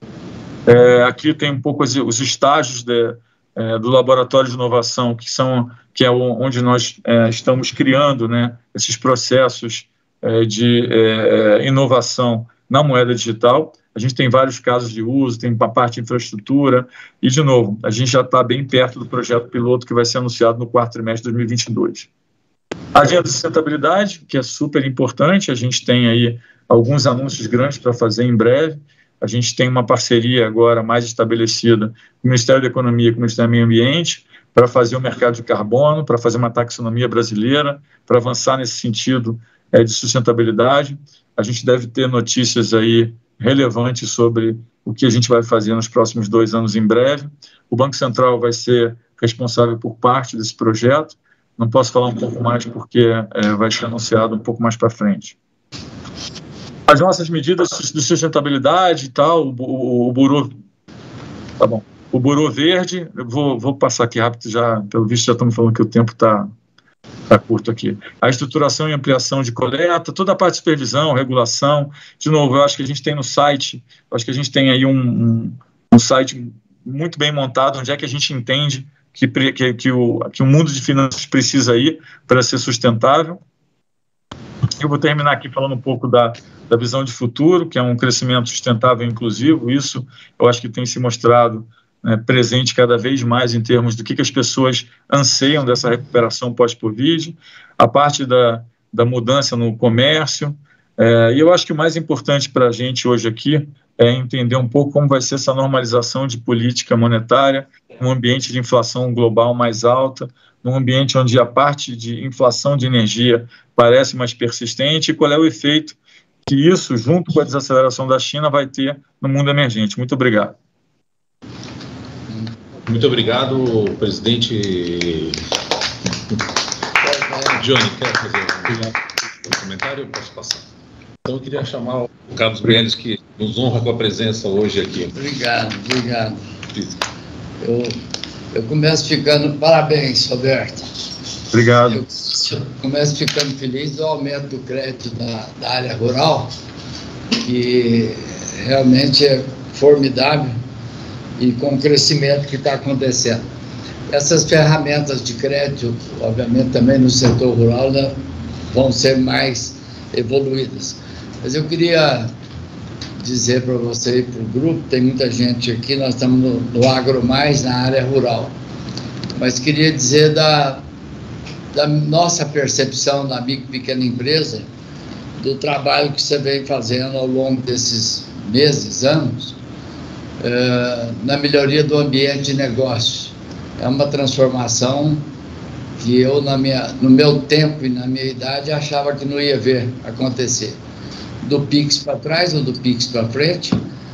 Aqui tem um pouco os estágios do laboratório de inovação, que é onde nós estamos criando, né, esses processos de inovação na moeda digital. A gente tem vários casos de uso, tem uma parte de infraestrutura, e, de novo, a gente já está bem perto do projeto piloto que vai ser anunciado no quarto trimestre de 2022. A agenda de sustentabilidade, que é super importante, a gente tem aí alguns anúncios grandes para fazer em breve. A gente tem uma parceria agora mais estabelecida com o Ministério da Economia e com o Ministério do Meio Ambiente para fazer o mercado de carbono, para fazer uma taxonomia brasileira, para avançar nesse sentido de sustentabilidade. A gente deve ter notícias aí relevantes sobre o que a gente vai fazer nos próximos 2 anos em breve. O Banco Central vai ser responsável por parte desse projeto. Não posso falar um pouco mais porque vai ser anunciado um pouco mais para frente. As nossas medidas de sustentabilidade e tal, o Burô, tá bom, o Burô Verde, eu vou passar aqui rápido, já, pelo visto já estamos falando que o tempo está curto aqui. A estruturação e ampliação de coleta, toda a parte de supervisão, regulação, de novo, eu acho que a gente tem no site, acho que a gente tem aí um site muito bem montado, onde é que a gente entende que o mundo de finanças precisa ir para ser sustentável. Eu vou terminar aqui falando um pouco da visão de futuro, que é um crescimento sustentável e inclusivo. Isso eu acho que tem se mostrado presente cada vez mais em termos do que as pessoas anseiam dessa recuperação pós-Covid, a parte da mudança no comércio, e eu acho que o mais importante para a gente hoje aqui é entender um pouco como vai ser essa normalização de política monetária, num ambiente de inflação global mais alta, num ambiente onde a parte de inflação de energia parece mais persistente, e qual é o efeito que isso, junto com a desaceleração da China, vai ter no mundo emergente. Muito obrigado. Muito obrigado, presidente. Johnny, quer fazer um comentário? Eu posso passar. Então, eu queria chamar o Carlos Brenes, que nos honra com a presença hoje aqui. Obrigado. Eu começo ficando... Parabéns, Roberto. Obrigado. Eu começo ficando feliz do aumento do crédito da área rural, que realmente é formidável e com o crescimento que está acontecendo. Essas ferramentas de crédito, obviamente, também no setor rural, né, vão ser mais evoluídas. Mas eu queria dizer para você e para o grupo, tem muita gente aqui, nós estamos no Agro Mais, na área rural, mas queria dizer da nossa percepção da micro e pequena empresa, do trabalho que você vem fazendo ao longo desses meses, anos, na melhoria do ambiente de negócio. É uma transformação que eu, no meu tempo e na minha idade, achava que não ia ver acontecer. Do PIX para trás ou do PIX para frente,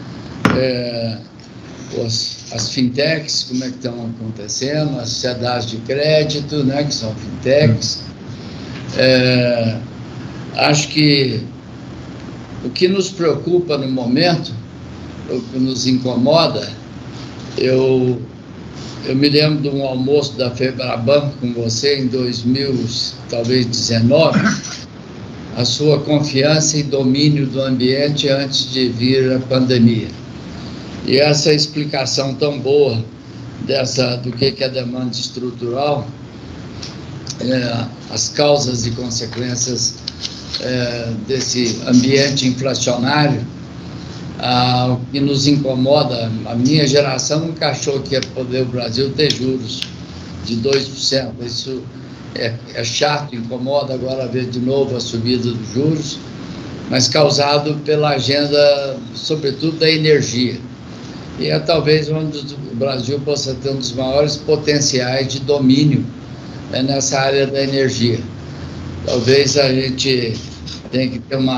as fintechs, como é que estão acontecendo, as sociedades de crédito, né, que são fintechs. Acho que o que nos preocupa no momento, o que nos incomoda, eu me lembro de um almoço da Febraban com você em 2019, a sua confiança e domínio do ambiente antes de vir a pandemia. E essa explicação tão boa do que é a demanda estrutural, as causas e consequências desse ambiente inflacionário, o que nos incomoda, a minha geração nunca achou que ia poder o Brasil ter juros de 2%. Isso é chato, incomoda agora ver de novo a subida dos juros, mas causado pela agenda, sobretudo, da energia. E é talvez onde o Brasil possa ter um dos maiores potenciais de domínio nessa área da energia. Talvez a gente tenha que ter um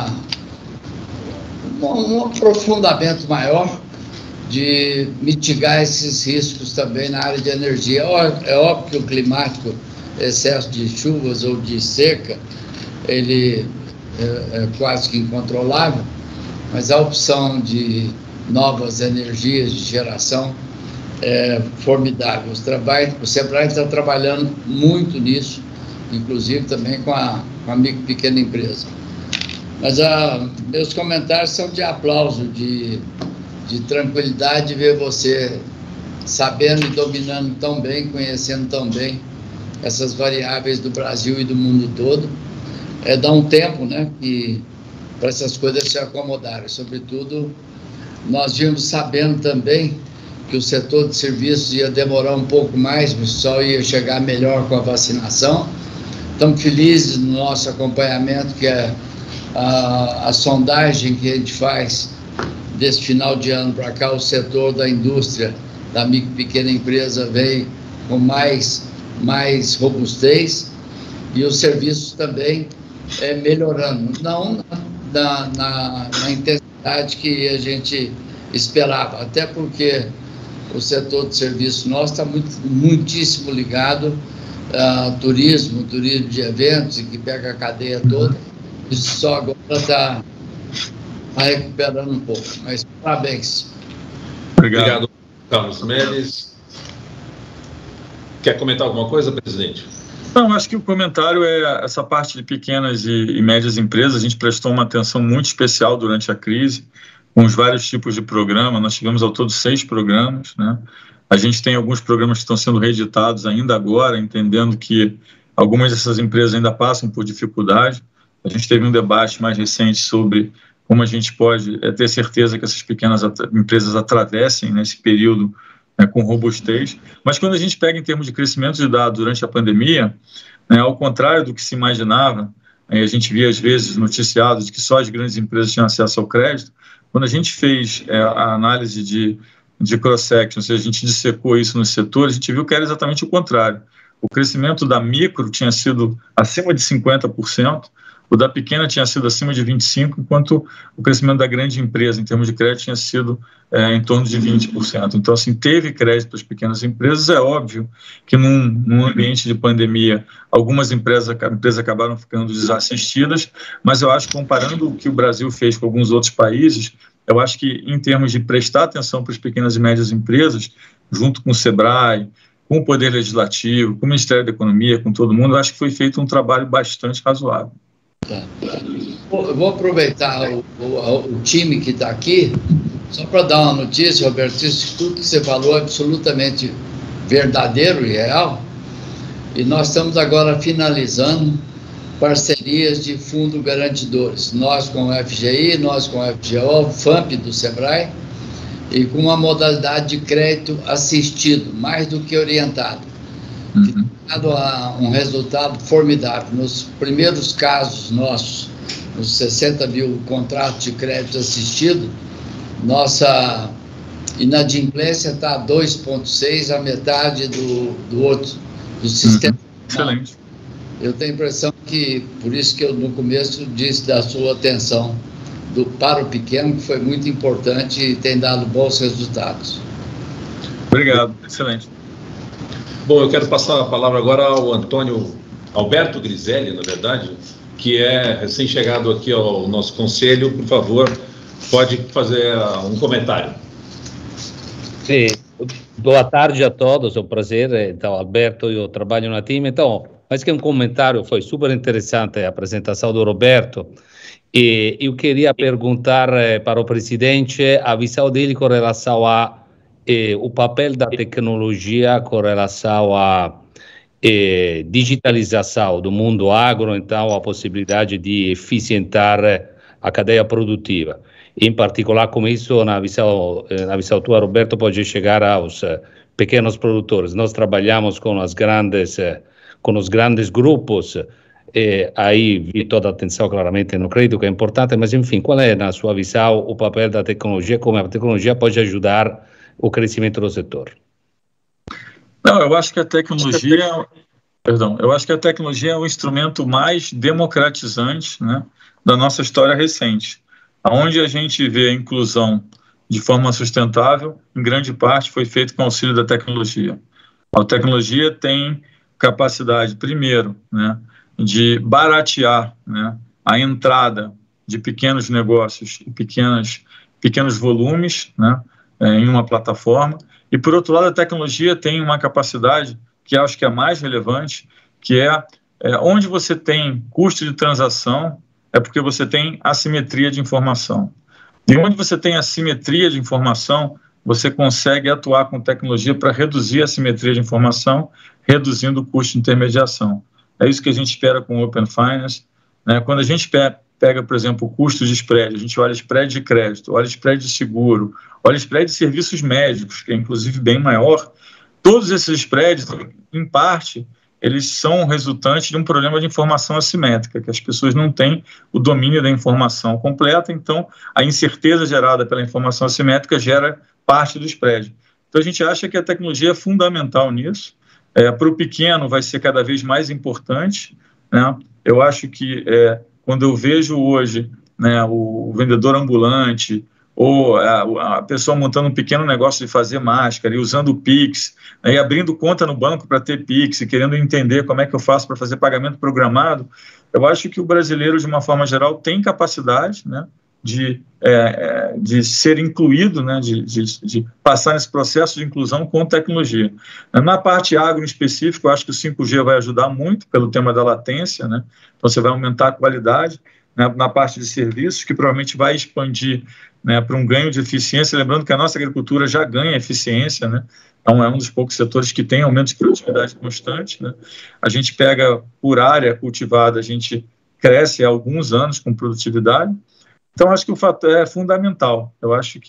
aprofundamento maior de mitigar esses riscos também na área de energia. É óbvio que o climático, excesso de chuvas ou de seca, ele é quase que incontrolável, mas a opção de novas energias de geração é formidável. O Sebrae está trabalhando muito nisso, inclusive também com a micro e pequena empresa. Mas meus comentários são de aplauso, de tranquilidade de ver você sabendo e dominando tão bem, conhecendo tão bem essas variáveis do Brasil e do mundo todo. Dá um tempo, né, para essas coisas se acomodarem. Sobretudo, nós vimos sabendo também que o setor de serviços ia demorar um pouco mais, mas só ia chegar melhor com a vacinação. Estamos felizes no nosso acompanhamento, que é a sondagem que a gente faz desse final de ano para cá, o setor da indústria, da micro e pequena empresa, vem com mais robustez, e os serviços também melhorando, não na intensidade que a gente esperava, até porque o setor de serviço nosso está muitíssimo ligado a turismo de eventos, que pega a cadeia toda. Isso só agora está recuperando um pouco, mas parabéns. Obrigado, Carlos Mendes. Quer comentar alguma coisa, presidente? Não, acho que o comentário é essa parte de pequenas e médias empresas. A gente prestou uma atenção muito especial durante a crise, com os vários tipos de programa. Nós tivemos ao todo 6 programas, né? A gente tem alguns programas que estão sendo reeditados ainda agora, entendendo que algumas dessas empresas ainda passam por dificuldade. A gente teve um debate mais recente sobre como a gente pode ter certeza que essas pequenas empresas atravessem nesse período com robustez. Mas quando a gente pega em termos de crescimento de dados durante a pandemia, ao contrário do que se imaginava, a gente via às vezes noticiados de que só as grandes empresas tinham acesso ao crédito. Quando a gente fez a análise de cross-section, ou seja, a gente dissecou isso nos setores, a gente viu que era exatamente o contrário. O crescimento da micro tinha sido acima de 50%, o da pequena tinha sido acima de 25%, enquanto o crescimento da grande empresa, em termos de crédito, tinha sido em torno de 20%. Então, assim, teve crédito para as pequenas empresas. É óbvio que num ambiente de pandemia, algumas empresas acabaram ficando desassistidas, mas eu acho que, comparando o que o Brasil fez com alguns outros países, eu acho que, em termos de prestar atenção para as pequenas e médias empresas, junto com o SEBRAE, com o Poder Legislativo, com o Ministério da Economia, com todo mundo, eu acho que foi feito um trabalho bastante razoável. Tá. Eu vou aproveitar o time que está aqui, só para dar uma notícia, Roberto, isso tudo que você falou é absolutamente verdadeiro e real, e nós estamos agora finalizando parcerias de fundo garantidores, nós com o FGI, nós com o FGO, o FAMP do SEBRAE, e com uma modalidade de crédito assistido, mais do que orientado. Uhum. Dado um resultado formidável. Nos primeiros casos nossos, nos 60 mil contratos de crédito assistido, nossa inadimplência está a 2,6, a metade do outro, do sistema. Excelente. Eu tenho a impressão que, por isso que eu no começo disse da sua atenção para o pequeno, que foi muito importante e tem dado bons resultados. Obrigado, excelente. Bom, eu quero passar a palavra agora ao Antônio Alberto Griselli, na verdade, que é recém-chegado aqui ao nosso conselho. Por favor, pode fazer um comentário. Sim, boa tarde a todos, é um prazer. Então, Alberto, eu trabalho na time, então, mais que um comentário, foi super interessante a apresentação do Roberto. E eu queria perguntar para o presidente a visão dele com relação a o papel da tecnologia com relação à digitalização do mundo agro, então a possibilidade de eficientar a cadeia produtiva. Em particular, como isso, na visão tua, Roberto, pode chegar aos pequenos produtores. Nós trabalhamos com os grandes grupos, aí vi toda a atenção claramente no crédito, que é importante, mas enfim, qual é, na sua visão, o papel da tecnologia, como a tecnologia pode ajudar o crescimento do setor? Não, eu acho que a tecnologia é o instrumento mais democratizante, né, da nossa história recente, onde a gente vê a inclusão de forma sustentável, em grande parte foi feito com auxílio da tecnologia. A tecnologia tem capacidade, primeiro, né, de baratear, né, a entrada de pequenos negócios e pequenos volumes, né, em uma plataforma, e por outro lado a tecnologia tem uma capacidade que acho que é a mais relevante, que é onde você tem custo de transação, é porque você tem assimetria de informação. E onde você tem assimetria de informação, você consegue atuar com tecnologia para reduzir a assimetria de informação, reduzindo o custo de intermediação. É isso que a gente espera com o Open Finance, né? Quando a gente pega, por exemplo, o custo de spread, a gente olha spread de crédito, olha spread de seguro, olha spread de serviços médicos, que é inclusive bem maior. Todos esses spreads, em parte, eles são resultantes de um problema de informação assimétrica, que as pessoas não têm o domínio da informação completa, então a incerteza gerada pela informação assimétrica gera parte do spread. Então a gente acha que a tecnologia é fundamental nisso. Para o pequeno vai ser cada vez mais importante, né? Eu acho que quando eu vejo hoje, né, o vendedor ambulante ou a pessoa montando um pequeno negócio de fazer máscara e usando o Pix, né, e abrindo conta no banco para ter Pix e querendo entender como é que eu faço para fazer pagamento programado, eu acho que o brasileiro, de uma forma geral, tem capacidade, né, de ser incluído, né, de passar nesse processo de inclusão com tecnologia. Na parte agro em específico, eu acho que o 5G vai ajudar muito pelo tema da latência, né, então você vai aumentar a qualidade, né, na parte de serviços, que provavelmente vai expandir, né, para um ganho de eficiência, lembrando que a nossa agricultura já ganha eficiência, né, então é um dos poucos setores que tem aumento de produtividade constante, né, a gente pega por área cultivada, a gente cresce há alguns anos com produtividade. Então, acho que o fator é fundamental. Eu acho que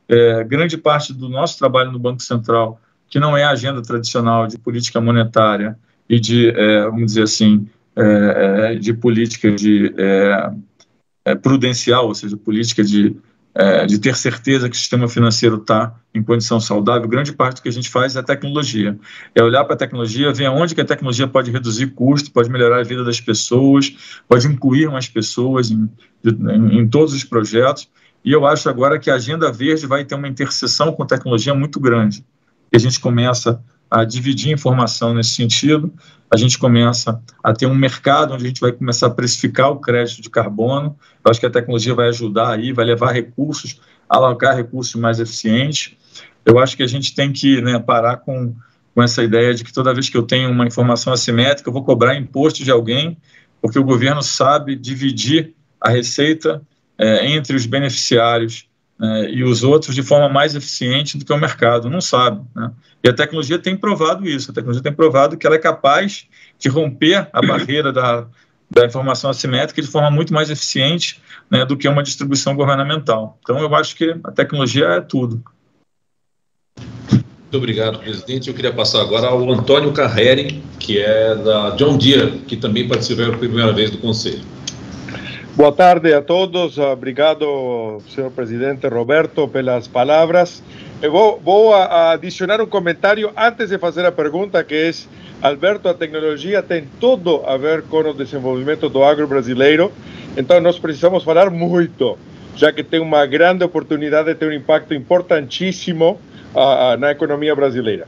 grande parte do nosso trabalho no Banco Central, que não é a agenda tradicional de política monetária e de, vamos dizer assim, de política prudencial, ou seja, política de ter certeza que o sistema financeiro está em condição saudável, grande parte do que a gente faz é a tecnologia. É olhar para a tecnologia, ver aonde que a tecnologia pode reduzir custo, pode melhorar a vida das pessoas, pode incluir mais pessoas em todos os projetos. E eu acho agora que a Agenda Verde vai ter uma interseção com tecnologia muito grande. E a gente começa a dividir informação nesse sentido, a gente começa a ter um mercado onde a gente vai começar a precificar o crédito de carbono. Eu acho que a tecnologia vai ajudar aí, vai levar recursos, alocar recursos mais eficientes. Eu acho que a gente tem que parar com essa ideia de que toda vez que eu tenho uma informação assimétrica, eu vou cobrar imposto de alguém, porque o governo sabe dividir a receita entre os beneficiários e os outros de forma mais eficiente do que o mercado, não sabe, né? E a tecnologia tem provado isso, a tecnologia tem provado que ela é capaz de romper a barreira da informação assimétrica de forma muito mais eficiente, né, do que uma distribuição governamental. Então, eu acho que a tecnologia é tudo. Muito obrigado, presidente. Eu queria passar agora ao Antônio Carreri, que é da John Deere, que também participou pela primeira vez do Conselho. Boa tarde a todos. Obrigado, senhor presidente Roberto, pelas palavras. Eu vou adicionar um comentário antes de fazer a pergunta, que é: Alberto, a tecnologia tem tudo a ver com o desenvolvimento do agro brasileiro, então nós precisamos falar muito, já que tem uma grande oportunidade de ter um impacto importantíssimo na economia brasileira.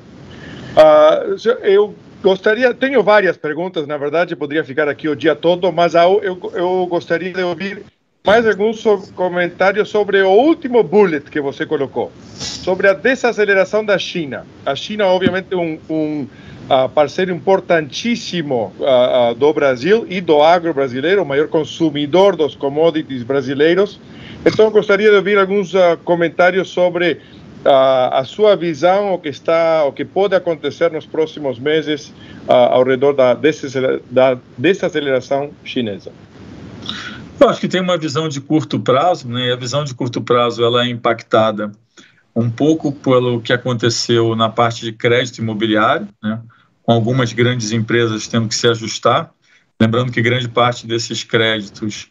Eu tenho várias perguntas, na verdade, poderia ficar aqui o dia todo, mas eu gostaria de ouvir mais alguns comentários sobre o último bullet que você colocou, sobre a desaceleração da China. A China, obviamente, é um parceiro importantíssimo do Brasil e do agro brasileiro, o maior consumidor dos commodities brasileiros. Então, gostaria de ouvir alguns comentários sobre a sua visão, o que pode acontecer nos próximos meses ao redor da desaceleração chinesa. Eu acho que tem uma visão de curto prazo, né? A visão de curto prazo ela é impactada um pouco pelo que aconteceu na parte de crédito imobiliário, né? Com algumas grandes empresas tendo que se ajustar. Lembrando que grande parte desses créditos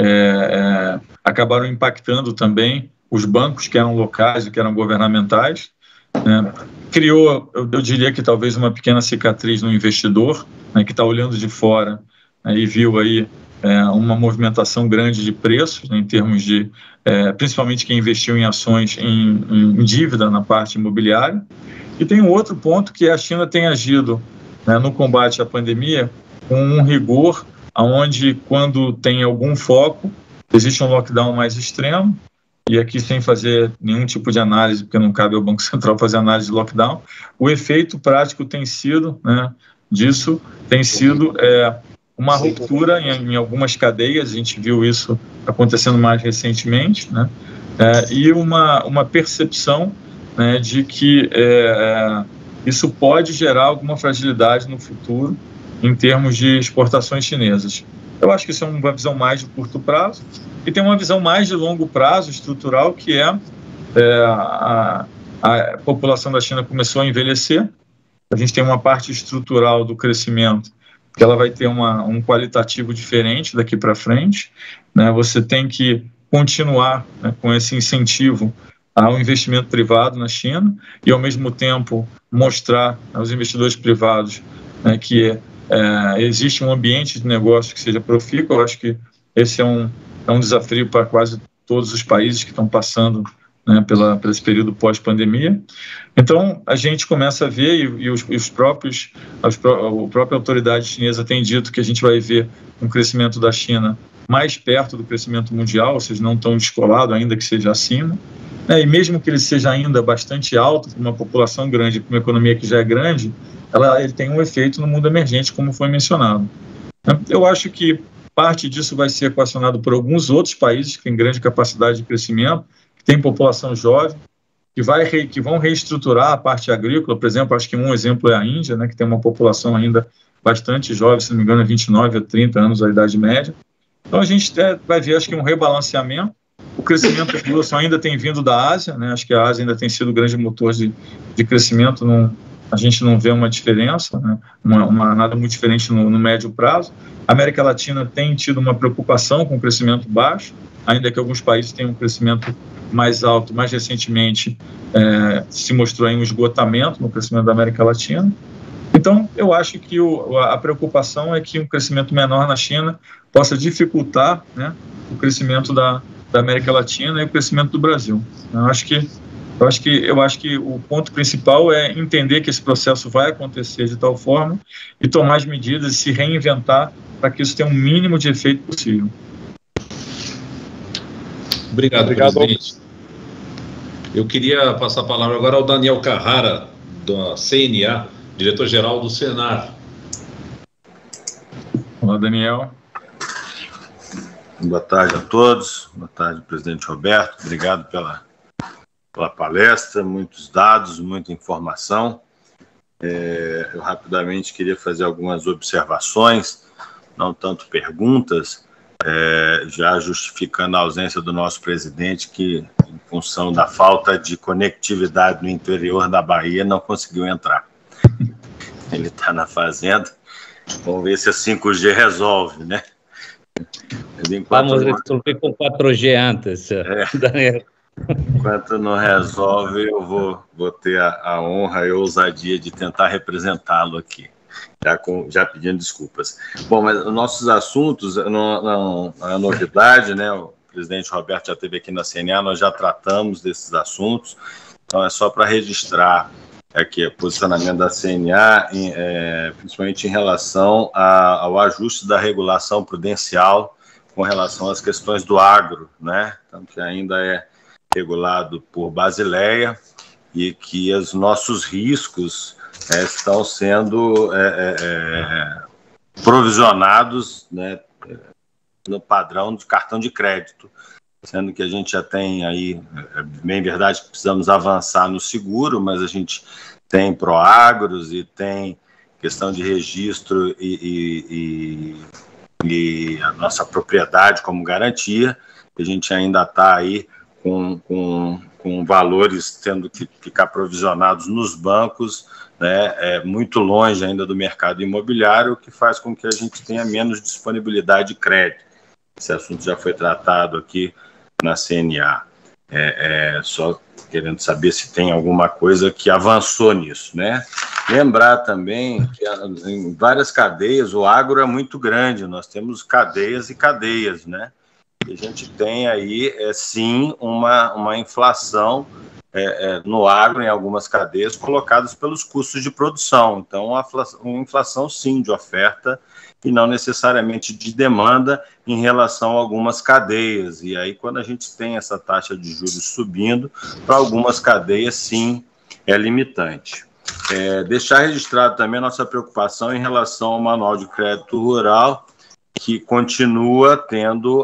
acabaram impactando também os bancos que eram locais e que eram governamentais, né? Criou, eu diria que talvez uma pequena cicatriz no investidor, né, que está olhando de fora, né, e viu aí uma movimentação grande de preços, né, em termos de, principalmente quem investiu em ações em dívida na parte imobiliária. E tem um outro ponto, que a China tem agido, né, no combate à pandemia com um rigor, onde quando tem algum foco, existe um lockdown mais extremo, e aqui sem fazer nenhum tipo de análise, porque não cabe ao Banco Central fazer análise de lockdown, o efeito prático tem sido, né, disso, tem sido uma ruptura em algumas cadeias, a gente viu isso acontecendo mais recentemente, né, e uma percepção, né, de que isso pode gerar alguma fragilidade no futuro em termos de exportações chinesas. Eu acho que isso é uma visão mais de curto prazo, e tem uma visão mais de longo prazo, estrutural, que a população da China começou a envelhecer. A gente tem uma parte estrutural do crescimento, que ela vai ter um qualitativo diferente daqui para frente, né? Você tem que continuar, né, com esse incentivo ao investimento privado na China e, ao mesmo tempo, mostrar aos investidores privados, né, que existe um ambiente de negócio que seja profícuo. Eu acho que esse é um desafio para quase todos os países que estão passando, né, por esse período pós-pandemia. Então, a gente começa a ver, e a própria autoridade chinesa tem dito que a gente vai ver um crescimento da China mais perto do crescimento mundial, ou seja, não tão descolado, ainda que seja acima. E mesmo que ele seja ainda bastante alto, para uma população grande, para uma economia que já é grande, ele tem um efeito no mundo emergente, como foi mencionado. Eu acho que parte disso vai ser equacionado por alguns outros países que têm grande capacidade de crescimento, que têm população jovem, que vão reestruturar a parte agrícola. Por exemplo, acho que um exemplo é a Índia, né, que tem uma população ainda bastante jovem, se não me engano, 29 a 30 anos a idade média. Então a gente vai ver, acho que um rebalanceamento. O crescimento grosso ainda tem vindo da Ásia, né? Acho que a Ásia ainda tem sido o grande motor de crescimento. A gente não vê uma diferença, né? Nada muito diferente no médio prazo. A América Latina tem tido uma preocupação com o crescimento baixo, ainda que alguns países tenham um crescimento mais alto. Mais recentemente, se mostrou aí um esgotamento no crescimento da América Latina. Então, eu acho que a preocupação é que um crescimento menor na China possa dificultar, né, o crescimento da América Latina e o crescimento do Brasil. Eu acho que o ponto principal é entender que esse processo vai acontecer de tal forma e tomar as medidas e se reinventar para que isso tenha um mínimo de efeito possível. Obrigado, presidente. Eu queria passar a palavra agora ao Daniel Carrara, da CNA, diretor-geral do Senar. Olá, Daniel. Boa tarde a todos. Boa tarde, presidente Roberto. Obrigado pela palestra, muitos dados, muita informação. Eu rapidamente queria fazer algumas observações, não tanto perguntas, já justificando a ausência do nosso presidente, que, em função da falta de conectividade no interior da Bahia, não conseguiu entrar. Ele está na fazenda. Vamos ver se a 5G resolve, né? Vamos resolver com 4G antes, Daniel. Enquanto não resolve, eu vou ter a honra e a ousadia de tentar representá-lo aqui, já pedindo desculpas. Bom, mas os nossos assuntos, não é novidade, né? O presidente Roberto já esteve aqui na CNA, nós já tratamos desses assuntos, então é só para registrar aqui o posicionamento da CNA, principalmente em relação ao ajuste da regulação prudencial com relação às questões do agro, né? Então, que ainda é regulado por Basileia e que os nossos riscos estão sendo provisionados, né, no padrão de cartão de crédito, sendo que a gente já tem aí, bem verdade que precisamos avançar no seguro, mas a gente tem Proagros e tem questão de registro e a nossa propriedade como garantia. A gente ainda está aí com valores tendo que ficar provisionados nos bancos, né, muito longe ainda do mercado imobiliário, o que faz com que a gente tenha menos disponibilidade de crédito. Esse assunto já foi tratado aqui na CNA. Só querendo saber se tem alguma coisa que avançou nisso, né? Lembrar também que em várias cadeias o agro é muito grande, nós temos cadeias e cadeias, né? E a gente tem aí, sim, uma inflação no agro, em algumas cadeias, colocadas pelos custos de produção. Então, uma inflação, sim, de oferta e não necessariamente de demanda em relação a algumas cadeias. E aí, quando a gente tem essa taxa de juros subindo, para algumas cadeias, sim, é limitante. Deixar registrado também a nossa preocupação em relação ao Manual de Crédito Rural, que continua tendo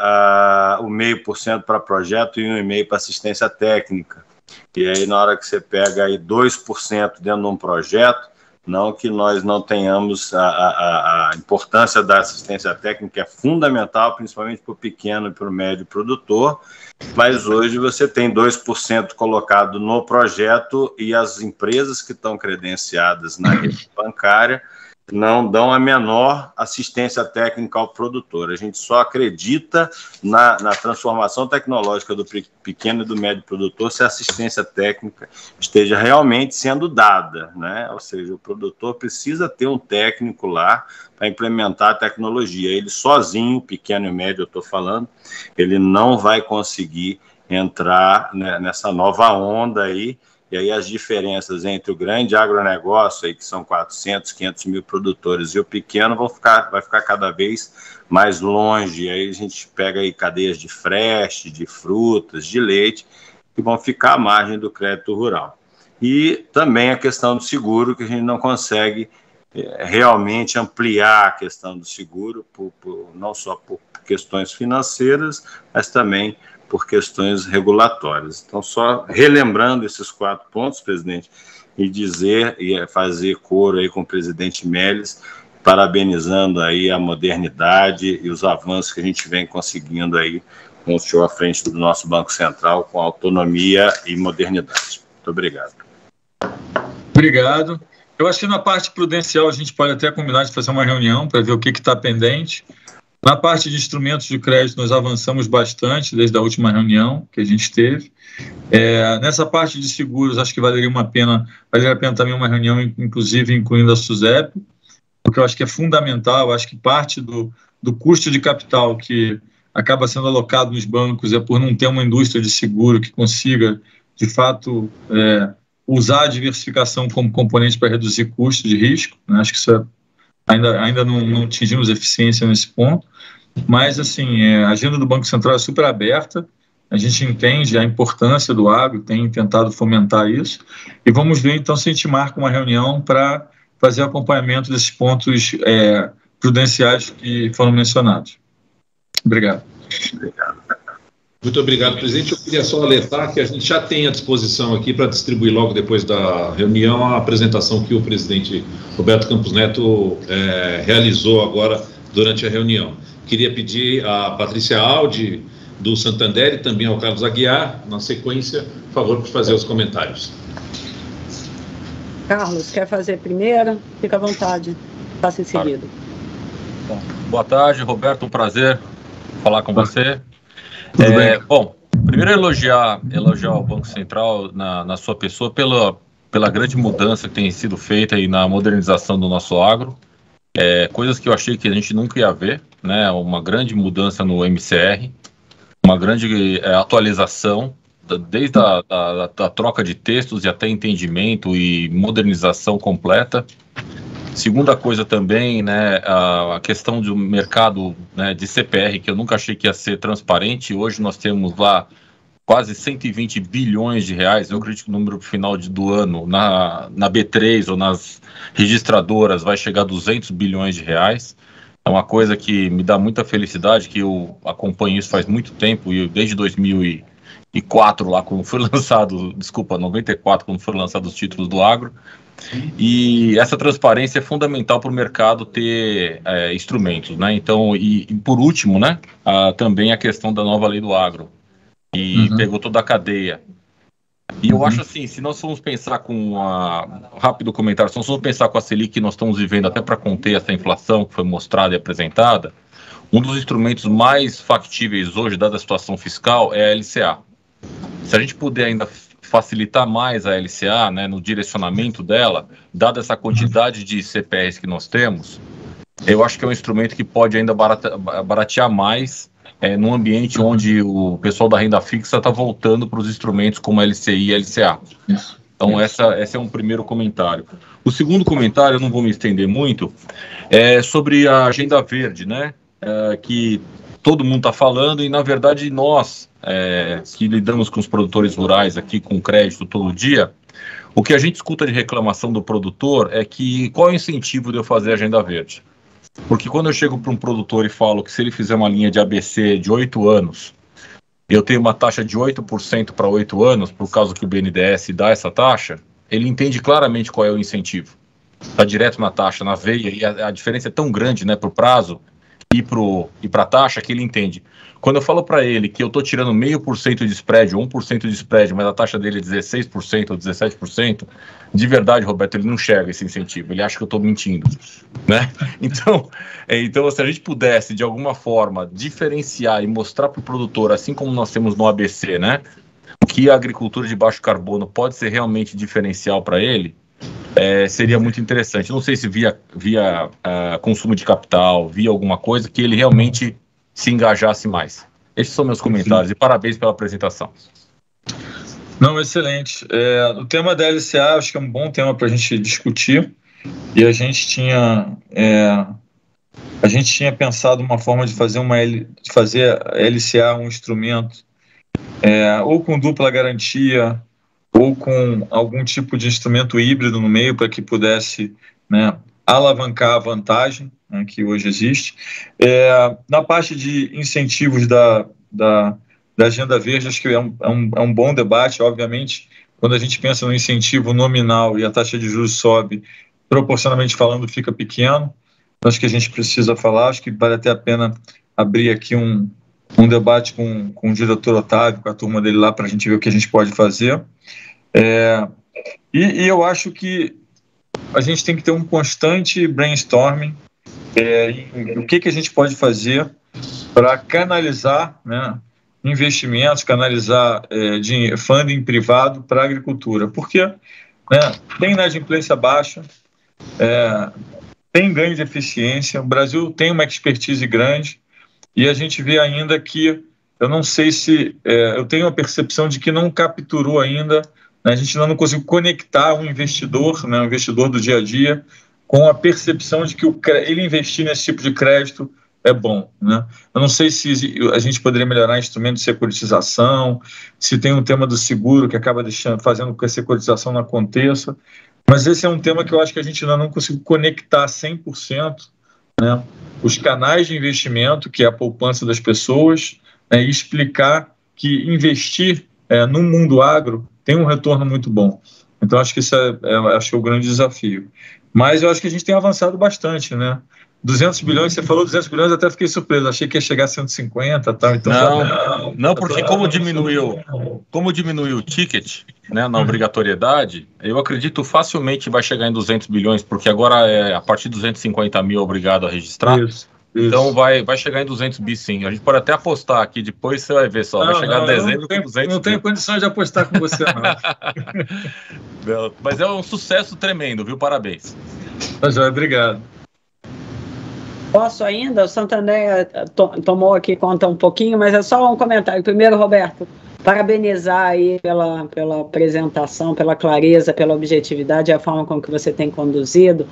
o 0,5% para projeto e 1,5% para assistência técnica. E aí, na hora que você pega aí 2% dentro de um projeto, não que nós não tenhamos a importância da assistência técnica, é fundamental, principalmente para o pequeno e para o médio produtor, mas hoje você tem 2% colocado no projeto e as empresas que estão credenciadas na rede bancária não dão a menor assistência técnica ao produtor. A gente só acredita na transformação tecnológica do pequeno e do médio produtor se a assistência técnica esteja realmente sendo dada, né? Ou seja, o produtor precisa ter um técnico lá para implementar a tecnologia. Ele sozinho, pequeno e médio, eu estou falando, ele não vai conseguir entrar, né, nessa nova onda aí. E aí as diferenças entre o grande agronegócio, aí, que são 400, 500 mil produtores, e o pequeno vai ficar cada vez mais longe. E aí a gente pega aí cadeias de frete, de frutas, de leite, que vão ficar à margem do crédito rural. E também a questão do seguro, que a gente não consegue realmente ampliar a questão do seguro, não só por questões financeiras, mas também por questões regulatórias. Então, só relembrando esses 4 pontos, presidente, e fazer coro aí com o presidente Melles, parabenizando aí a modernidade e os avanços que a gente vem conseguindo aí com o senhor à frente do nosso Banco Central, com autonomia e modernidade. Muito obrigado. Obrigado. Eu acho que na parte prudencial a gente pode até combinar de fazer uma reunião para ver o que está pendente. Na parte de instrumentos de crédito nós avançamos bastante desde a última reunião que a gente teve. Nessa parte de seguros acho que valeria a pena também uma reunião, inclusive incluindo a SUSEP, porque eu acho que é fundamental. Eu acho que parte do custo de capital que acaba sendo alocado nos bancos é por não ter uma indústria de seguro que consiga, de fato, usar a diversificação como componente para reduzir custo de risco, né? Acho que isso ainda não atingimos eficiência nesse ponto, mas assim, a agenda do Banco Central é super aberta, a gente entende a importância do agro, tem tentado fomentar isso, e vamos ver então se a gente marca uma reunião para fazer o acompanhamento desses pontos prudenciais que foram mencionados. Obrigado. Muito obrigado, presidente. Eu queria só alertar que a gente já tem à disposição aqui para distribuir logo depois da reunião a apresentação que o presidente Roberto Campos Neto realizou agora durante a reunião. Queria pedir à Patrícia Aldi, do Santander, e também ao Carlos Aguiar, na sequência, por favor, por fazer os comentários. Carlos, quer fazer primeiro? Fica à vontade, faça em seguida. Bom, boa tarde, Roberto, um prazer falar com você. Bom, primeiro elogiar o Banco Central na sua pessoa pela grande mudança que tem sido feita aí na modernização do nosso agro, coisas que eu achei que a gente nunca ia ver, né? Uma grande mudança no MCR, uma grande atualização, desde a troca de textos e até entendimento e modernização completa. Segunda coisa também, né, a questão do mercado, né, de CPR, que eu nunca achei que ia ser transparente. Hoje nós temos lá quase 120 bilhões de reais, eu acredito que o número final do ano na B3 ou nas registradoras vai chegar a 200 bilhões de reais. É uma coisa que me dá muita felicidade, que eu acompanho isso faz muito tempo, e desde 2004, lá quando foi lançado, 94, quando foram lançados os títulos do agro. E essa transparência é fundamental para o mercado ter instrumentos, né? Então, e por último, né, também a questão da nova lei do agro, que pegou toda a cadeia. E eu acho assim, se nós formos pensar rápido comentário, se nós formos pensar com a Selic que nós estamos vivendo até para conter essa inflação que foi mostrada e apresentada, um dos instrumentos mais factíveis hoje, dada a situação fiscal, é a LCA. Se a gente puder ainda facilitar mais a LCA, né, no direcionamento dela, dada essa quantidade de CPRs que nós temos, eu acho que é um instrumento que pode ainda baratear mais num ambiente onde o pessoal da renda fixa está voltando para os instrumentos como LCI e LCA. Então, esse é um primeiro comentário. O segundo comentário, eu não vou me estender muito, é sobre a agenda verde, né, que todo mundo está falando, e na verdade nós, que lidamos com os produtores rurais aqui com crédito todo dia, o que a gente escuta de reclamação do produtor é que qual é o incentivo de eu fazer agenda verde? Porque quando eu chego para um produtor e falo que se ele fizer uma linha de ABC de 8 anos, eu tenho uma taxa de 8% para 8 anos, por causa que o BNDES dá essa taxa, ele entende claramente qual é o incentivo. Está direto na taxa, na veia, e a diferença é tão grande, né, para o prazo e para a taxa, que ele entende. Quando eu falo para ele que eu estou tirando 0,5% de spread, ou 1% de spread, mas a taxa dele é 16% ou 17%, de verdade, Roberto, ele não enxerga esse incentivo, ele acha que eu estou mentindo, né? Então, se a gente pudesse, de alguma forma, diferenciar e mostrar para o produtor, assim como nós temos no ABC, né, que a agricultura de baixo carbono pode ser realmente diferencial para ele, seria muito interessante. Não sei se via consumo de capital, via alguma coisa que ele realmente se engajasse mais. Esses são meus comentários, e parabéns pela apresentação. Não, excelente. O tema da LCA acho que é um bom tema para a gente discutir, e a gente tinha pensado uma forma de fazer a LCA um instrumento ou com dupla garantia, ou com algum tipo de instrumento híbrido no meio, para que pudesse, né, alavancar a vantagem, né, que hoje existe. Na parte de incentivos da agenda verde, acho que é um bom debate. Obviamente, quando a gente pensa no incentivo nominal e a taxa de juros sobe, proporcionalmente falando, fica pequeno. acho que a gente precisa falar, acho que vale até a pena abrir aqui um debate com o diretor Otávio, com a turma dele lá, para a gente ver o que a gente pode fazer. E eu acho que a gente tem que ter um constante brainstorming em o que a gente pode fazer para canalizar, né, investimentos, canalizar funding privado para a agricultura, porque, né, tem inadimplência baixa, tem ganho de eficiência, o Brasil tem uma expertise grande, e a gente vê ainda que, eu não sei se, eu tenho a percepção de que não capturou ainda, né, a gente ainda não conseguiu conectar um investidor, né, um investidor do dia a dia, com a percepção de que ele investir nesse tipo de crédito é bom, né? Eu não sei se a gente poderia melhorar instrumentos de securitização, se tem um tema do seguro que acaba fazendo com que a securitização não aconteça, mas esse é um tema que eu acho que a gente ainda não conseguiu conectar 100%, né, os canais de investimento, que é a poupança das pessoas, né, e explicar que investir no mundo agro tem um retorno muito bom. Então, acho que isso acho que é o grande desafio. Mas eu acho que a gente tem avançado bastante, né? 200 bilhões, você falou 200 bilhões, até fiquei surpreso, achei que ia chegar a 150 e tal. Então, não, porque como diminuiu o ticket, né, na obrigatoriedade, eu acredito facilmente vai chegar em 200 bilhões, porque agora a partir de 250 mil é obrigado a registrar. Isso. Então vai chegar em 200 bi sim. A gente pode até apostar aqui, depois você vai ver só. Vai chegar a dezembro com 200 Não tenho condições de apostar com você, não. Mas é um sucesso tremendo, viu? Parabéns. Obrigado. Posso ainda? O Santander tomou aqui conta um pouquinho, mas é só um comentário. Primeiro, Roberto, parabenizar aí pela apresentação, pela clareza, pela objetividade, a forma como que você tem conduzido,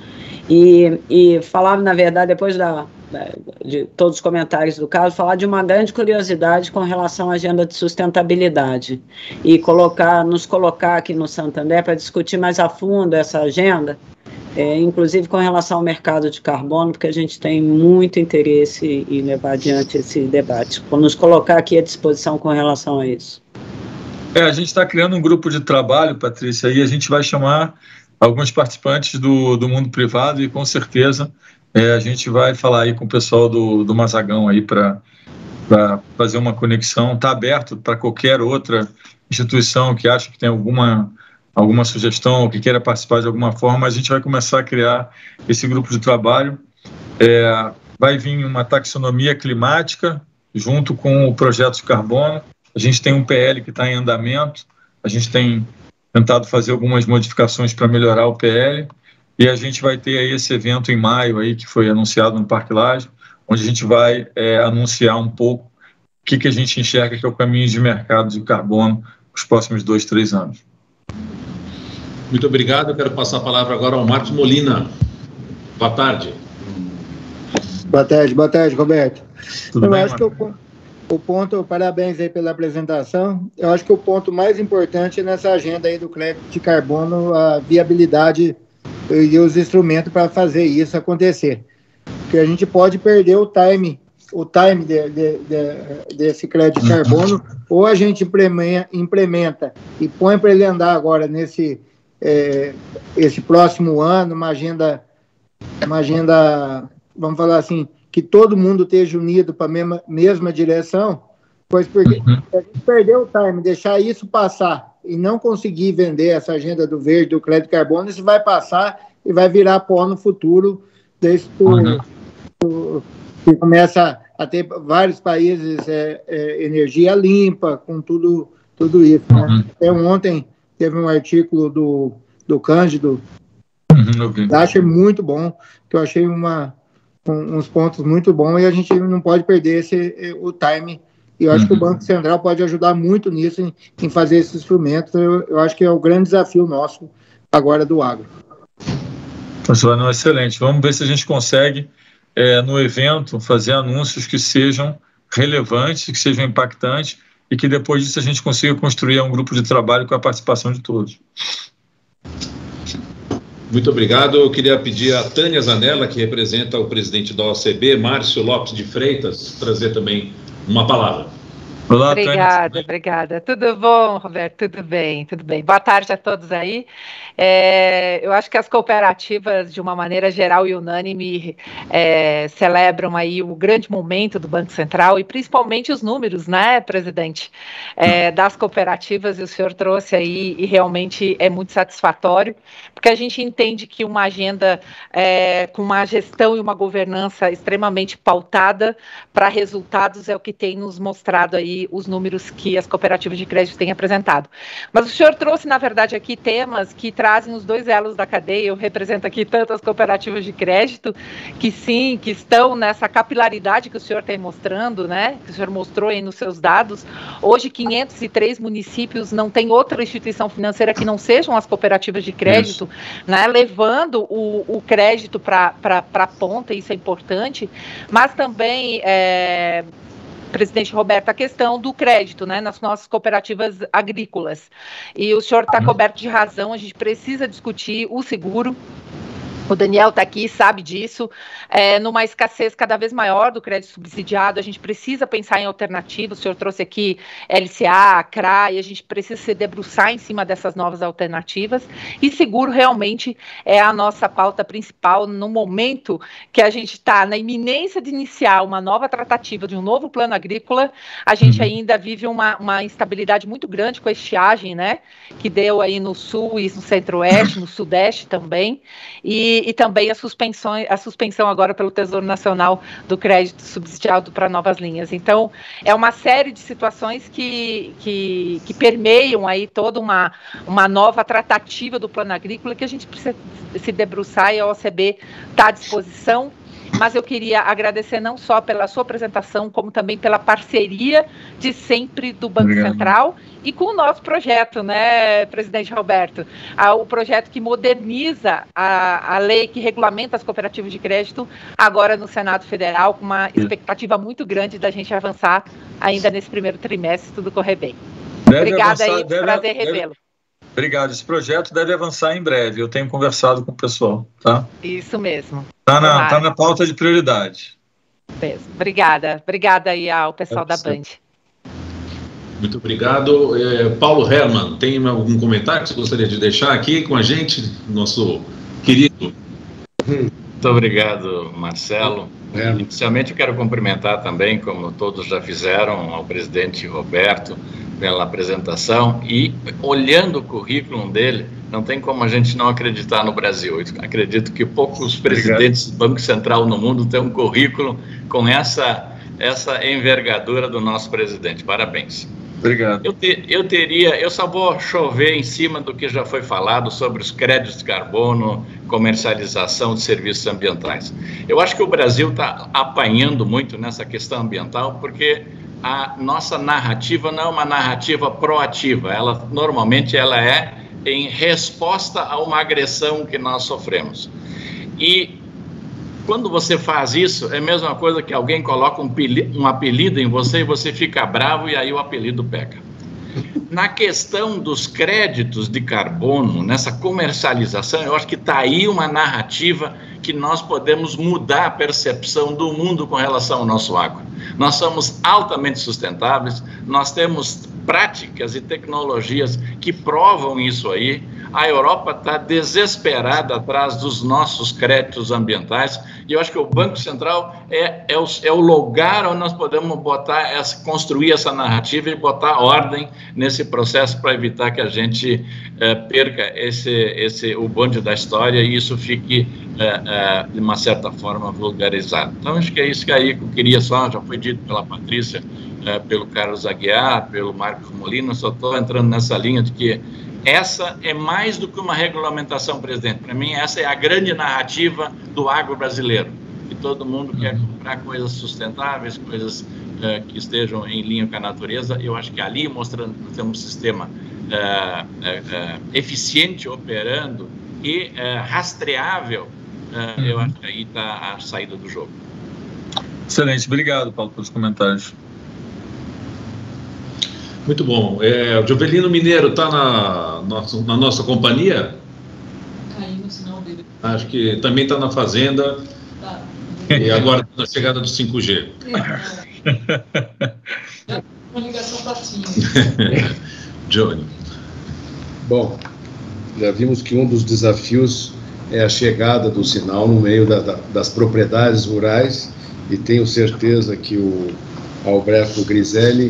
e falar, na verdade, depois de todos os comentários do caso, falar de uma grande curiosidade com relação à agenda de sustentabilidade, e nos colocar aqui no Santander para discutir mais a fundo essa agenda, inclusive com relação ao mercado de carbono, porque a gente tem muito interesse em levar adiante esse debate. Vou nos colocar aqui à disposição com relação a isso. A gente está criando um grupo de trabalho, Patrícia, e a gente vai chamar alguns participantes do mundo privado e, com certeza, a gente vai falar aí com o pessoal do Mazagão aí para fazer uma conexão. Está aberto para qualquer outra instituição que acha que tem alguma sugestão, que queira participar de alguma forma, mas a gente vai começar a criar esse grupo de trabalho. Vai vir uma taxonomia climática junto com o projeto de carbono. A gente tem um PL que está em andamento, a gente tem tentado fazer algumas modificações para melhorar o PL, e a gente vai ter aí esse evento em maio, aí, que foi anunciado no Parque Lage, onde a gente vai anunciar um pouco o que a gente enxerga que é o caminho de mercado de carbono nos próximos 2-3 anos. Muito obrigado. Eu quero passar a palavra agora ao Marcos Molina. Boa tarde. Boa tarde, Roberto. Tudo bem, acho que o ponto, parabéns aí pela apresentação, eu acho que o ponto mais importante nessa agenda aí do crédito de carbono, a viabilidade e os instrumentos para fazer isso acontecer. Porque a gente pode perder o time desse crédito de carbono, ou a gente implementa e põe para ele andar agora esse próximo ano, uma agenda, vamos falar assim, que todo mundo esteja unido para a mesma direção, pois porque se a gente perder o time, deixar isso passar e não conseguir vender essa agenda do verde, do crédito de carbono, isso vai passar e vai virar pó no futuro, desde que começa a ter vários países energia limpa, com tudo isso. Né? Até ontem teve um artigo do Cândido, eu achei muito bom, que eu achei uns pontos muito bons, e a gente não pode perder o time, e eu acho que o Banco Central pode ajudar muito nisso, em fazer esse instrumento. Eu acho que é o grande desafio nosso agora do agro. Não, excelente. Vamos ver se a gente consegue, no evento, fazer anúncios que sejam relevantes, que sejam impactantes, e que depois disso a gente consiga construir um grupo de trabalho com a participação de todos. Muito obrigado. Eu queria pedir a Tânia Zanella, que representa o presidente da OCB, Márcio Lopes de Freitas, trazer também uma palavra. Olá, Obrigada, obrigada. Tudo bom, Roberto? Tudo bem, tudo bem. Boa tarde a todos aí. Eu acho que as cooperativas, de uma maneira geral e unânime, celebram aí o grande momento do Banco Central e principalmente os números, né, presidente, das cooperativas, e o senhor trouxe aí, e realmente é muito satisfatório, porque a gente entende que uma agenda com uma gestão e uma governança extremamente pautada para resultados é o que tem nos mostrado aí os números que as cooperativas de crédito têm apresentado. Mas o senhor trouxe, na verdade, aqui temas que trazem os dois elos da cadeia. Eu represento aqui tanto as cooperativas de crédito, que sim, que estão nessa capilaridade que o senhor tem mostrando, né, que o senhor mostrou aí nos seus dados. Hoje, 503 municípios não tem outra instituição financeira que não sejam as cooperativas de crédito, né, levando o crédito para a ponta, isso é importante, mas também... presidente Roberto, a questão do crédito, né, nas nossas cooperativas agrícolas. E o senhor está coberto de razão, a gente precisa discutir o seguro. O Daniel está aqui, sabe disso, numa escassez cada vez maior do crédito subsidiado, a gente precisa pensar em alternativas, o senhor trouxe aqui LCA, CRA, e a gente precisa se debruçar em cima dessas novas alternativas, e seguro realmente é a nossa pauta principal no momento que a gente está na iminência de iniciar uma nova tratativa de um novo plano agrícola. A gente ainda vive uma instabilidade muito grande com a estiagem, né, que deu aí no sul e no centro-oeste, no sudeste também, e também a suspensão agora pelo Tesouro Nacional do crédito subsidiado para novas linhas. Então, é uma série de situações que permeiam aí toda uma nova tratativa do plano agrícola que a gente precisa se debruçar, e a OCB está à disposição. Mas eu queria agradecer não só pela sua apresentação, como também pela parceria de sempre do Banco Central e com o nosso projeto, né, presidente Roberto? O projeto que moderniza a lei que regulamenta as cooperativas de crédito, agora no Senado Federal, com uma expectativa muito grande da gente avançar ainda nesse primeiro trimestre, se tudo correr bem. Obrigada aí, prazer revê-lo. Obrigado. Esse projeto deve avançar em breve. Eu tenho conversado com o pessoal, tá? Isso mesmo. Tá na pauta de prioridade. Mesmo. Obrigada. Obrigada aí ao pessoal da Band. Muito obrigado. Paulo Herman, tem algum comentário que você gostaria de deixar aqui com a gente, nosso querido? Muito obrigado, Marcelo. Inicialmente, eu quero cumprimentar também, como todos já fizeram, ao presidente Roberto pela apresentação, e olhando o currículo dele, não tem como a gente não acreditar no Brasil. Eu acredito que poucos presidentes do Banco Central no mundo têm um currículo com essa envergadura do nosso presidente. Parabéns. Obrigado. Eu só vou chover em cima do que já foi falado sobre os créditos de carbono, comercialização de serviços ambientais. Eu acho que o Brasil está apanhando muito nessa questão ambiental, porque a nossa narrativa não é uma narrativa proativa, normalmente ela é em resposta a uma agressão que nós sofremos. E quando você faz isso, é a mesma coisa que alguém coloca um apelido em você e você fica bravo e aí o apelido pega. Na questão dos créditos de carbono, nessa comercialização, eu acho que está aí uma narrativa que nós podemos mudar a percepção do mundo com relação ao nosso agro. Nós somos altamente sustentáveis, nós temos práticas e tecnologias que provam isso aí. A Europa está desesperada atrás dos nossos créditos ambientais, e eu acho que o Banco Central é o lugar onde nós podemos construir essa narrativa e botar ordem nesse processo para evitar que a gente perca o bonde da história e isso fique, de uma certa forma, vulgarizado. Então, acho que é isso que aí eu queria já foi dito pela Patrícia, pelo Carlos Aguiar, pelo Marcos Molina, só estou entrando nessa linha de que essa é mais do que uma regulamentação, presidente. Para mim, essa é a grande narrativa do agro brasileiro, que todo mundo quer comprar coisas sustentáveis, coisas que estejam em linha com a natureza. Eu acho que ali, mostrando que temos um sistema eficiente, operando e rastreável, eu acho que aí está a saída do jogo. Excelente. Obrigado, Paulo, pelos comentários. Muito bom. O Jovelino Mineiro está na nossa companhia? Aí no sinal dele. Acho que também está na Fazenda. Tá. E agora na chegada do 5G. Uma ligação pratinha. Johnny. Bom, já vimos que um dos desafios é a chegada do sinal no meio das propriedades rurais, e tenho certeza que o Alberto Griselli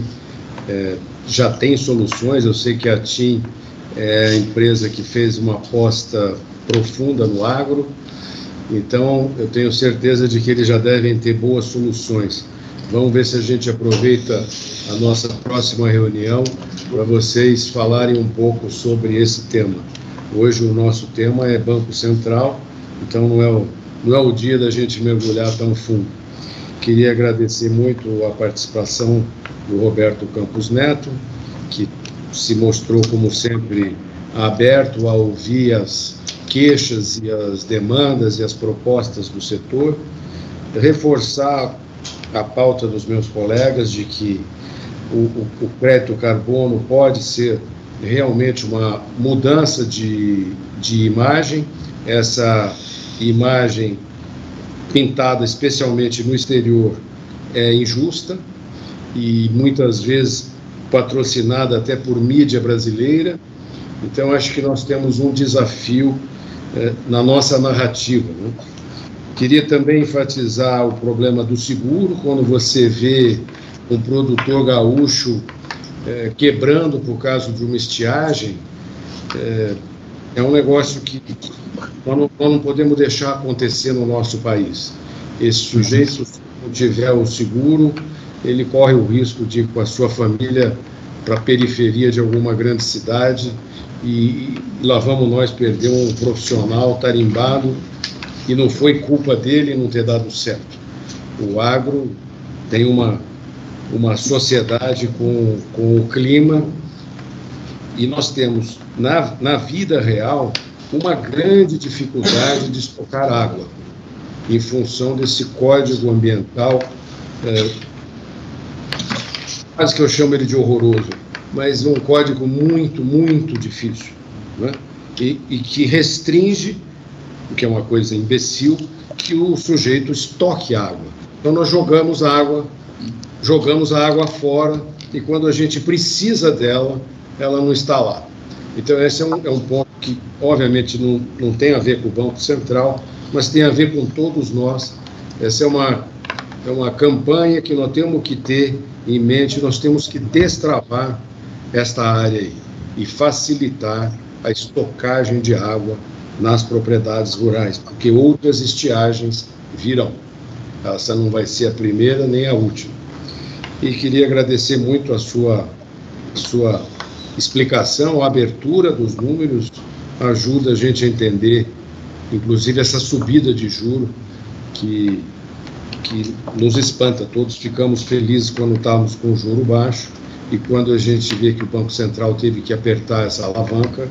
já tem soluções. Eu sei que a TIM é a empresa que fez uma aposta profunda no agro, então eu tenho certeza de que eles já devem ter boas soluções. Vamos ver se a gente aproveita a nossa próxima reunião para vocês falarem um pouco sobre esse tema. Hoje o nosso tema é Banco Central, então não é o dia da gente mergulhar tão fundo. Queria agradecer muito a participação do Roberto Campos Neto, que se mostrou, como sempre, aberto a ouvir as queixas e as demandas e as propostas do setor, reforçar a pauta dos meus colegas de que o crédito carbono pode ser realmente uma mudança de imagem. Essa imagem pintada especialmente no exterior é injusta e muitas vezes patrocinada até por mídia brasileira. Então acho que nós temos um desafio na nossa narrativa, né? Queria também enfatizar o problema do seguro. Quando você vê um produtor gaúcho quebrando por causa de uma estiagem, é um negócio que nós não podemos deixar acontecer no nosso país. Esse sujeito, se não tiver o seguro, ele corre o risco de ir com a sua família para a periferia de alguma grande cidade, e lá vamos nós perder um profissional tarimbado, e não foi culpa dele não ter dado certo. O agro tem uma sociedade com o clima, e nós temos, na vida real, uma grande dificuldade de estocar água, em função desse código ambiental, quase que eu chamo ele de horroroso, mas um código muito, muito difícil, né? E que restringe, o que é uma coisa imbecil, que o sujeito estoque água. Então nós jogamos a água fora, e quando a gente precisa dela, ela não está lá. Então esse é um ponto que obviamente não tem a ver com o Banco Central, mas tem a ver com todos nós. Essa é uma campanha que nós temos que ter em mente. Nós temos que destravar esta área aí e facilitar a estocagem de água nas propriedades rurais, porque outras estiagens virão. Essa não vai ser a primeira nem a última. E queria agradecer muito a sua explicação, a abertura dos números, ajuda a gente a entender, inclusive, essa subida de juro que nos espanta. Todos ficamos felizes quando estávamos com o juro baixo, e quando a gente vê que o Banco Central teve que apertar essa alavanca,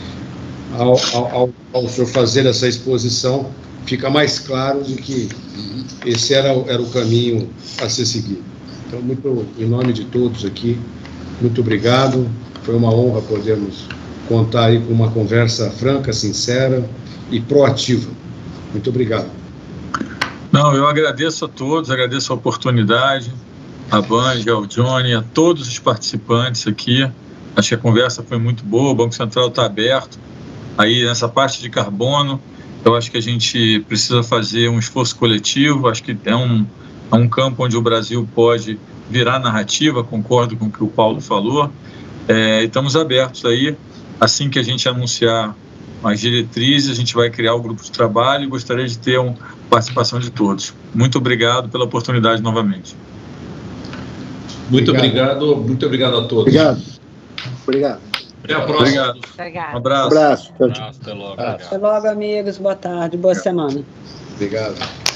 ao senhor fazer essa exposição, fica mais claro de que esse era o caminho a ser seguido. Então, muito em nome de todos aqui, muito obrigado. Foi uma honra podermos contar aí com uma conversa franca, sincera e proativa. Muito obrigado. Não, eu agradeço a todos, agradeço a oportunidade, a Band, ao Johnny, a todos os participantes aqui. Acho que a conversa foi muito boa, o Banco Central está aberto. Aí, nessa parte de carbono, eu acho que a gente precisa fazer um esforço coletivo. Acho que é um campo onde o Brasil pode virar narrativa, concordo com o que o Paulo falou. Estamos abertos aí. Assim que a gente anunciar as diretrizes, a gente vai criar o grupo de trabalho, e gostaria de ter uma participação de todos. Muito obrigado pela oportunidade novamente. Muito obrigado a todos. Obrigado. Até a próxima. Obrigado. Um abraço. Um abraço. Até logo. Até logo, amigos. Boa tarde, boa semana. Obrigado.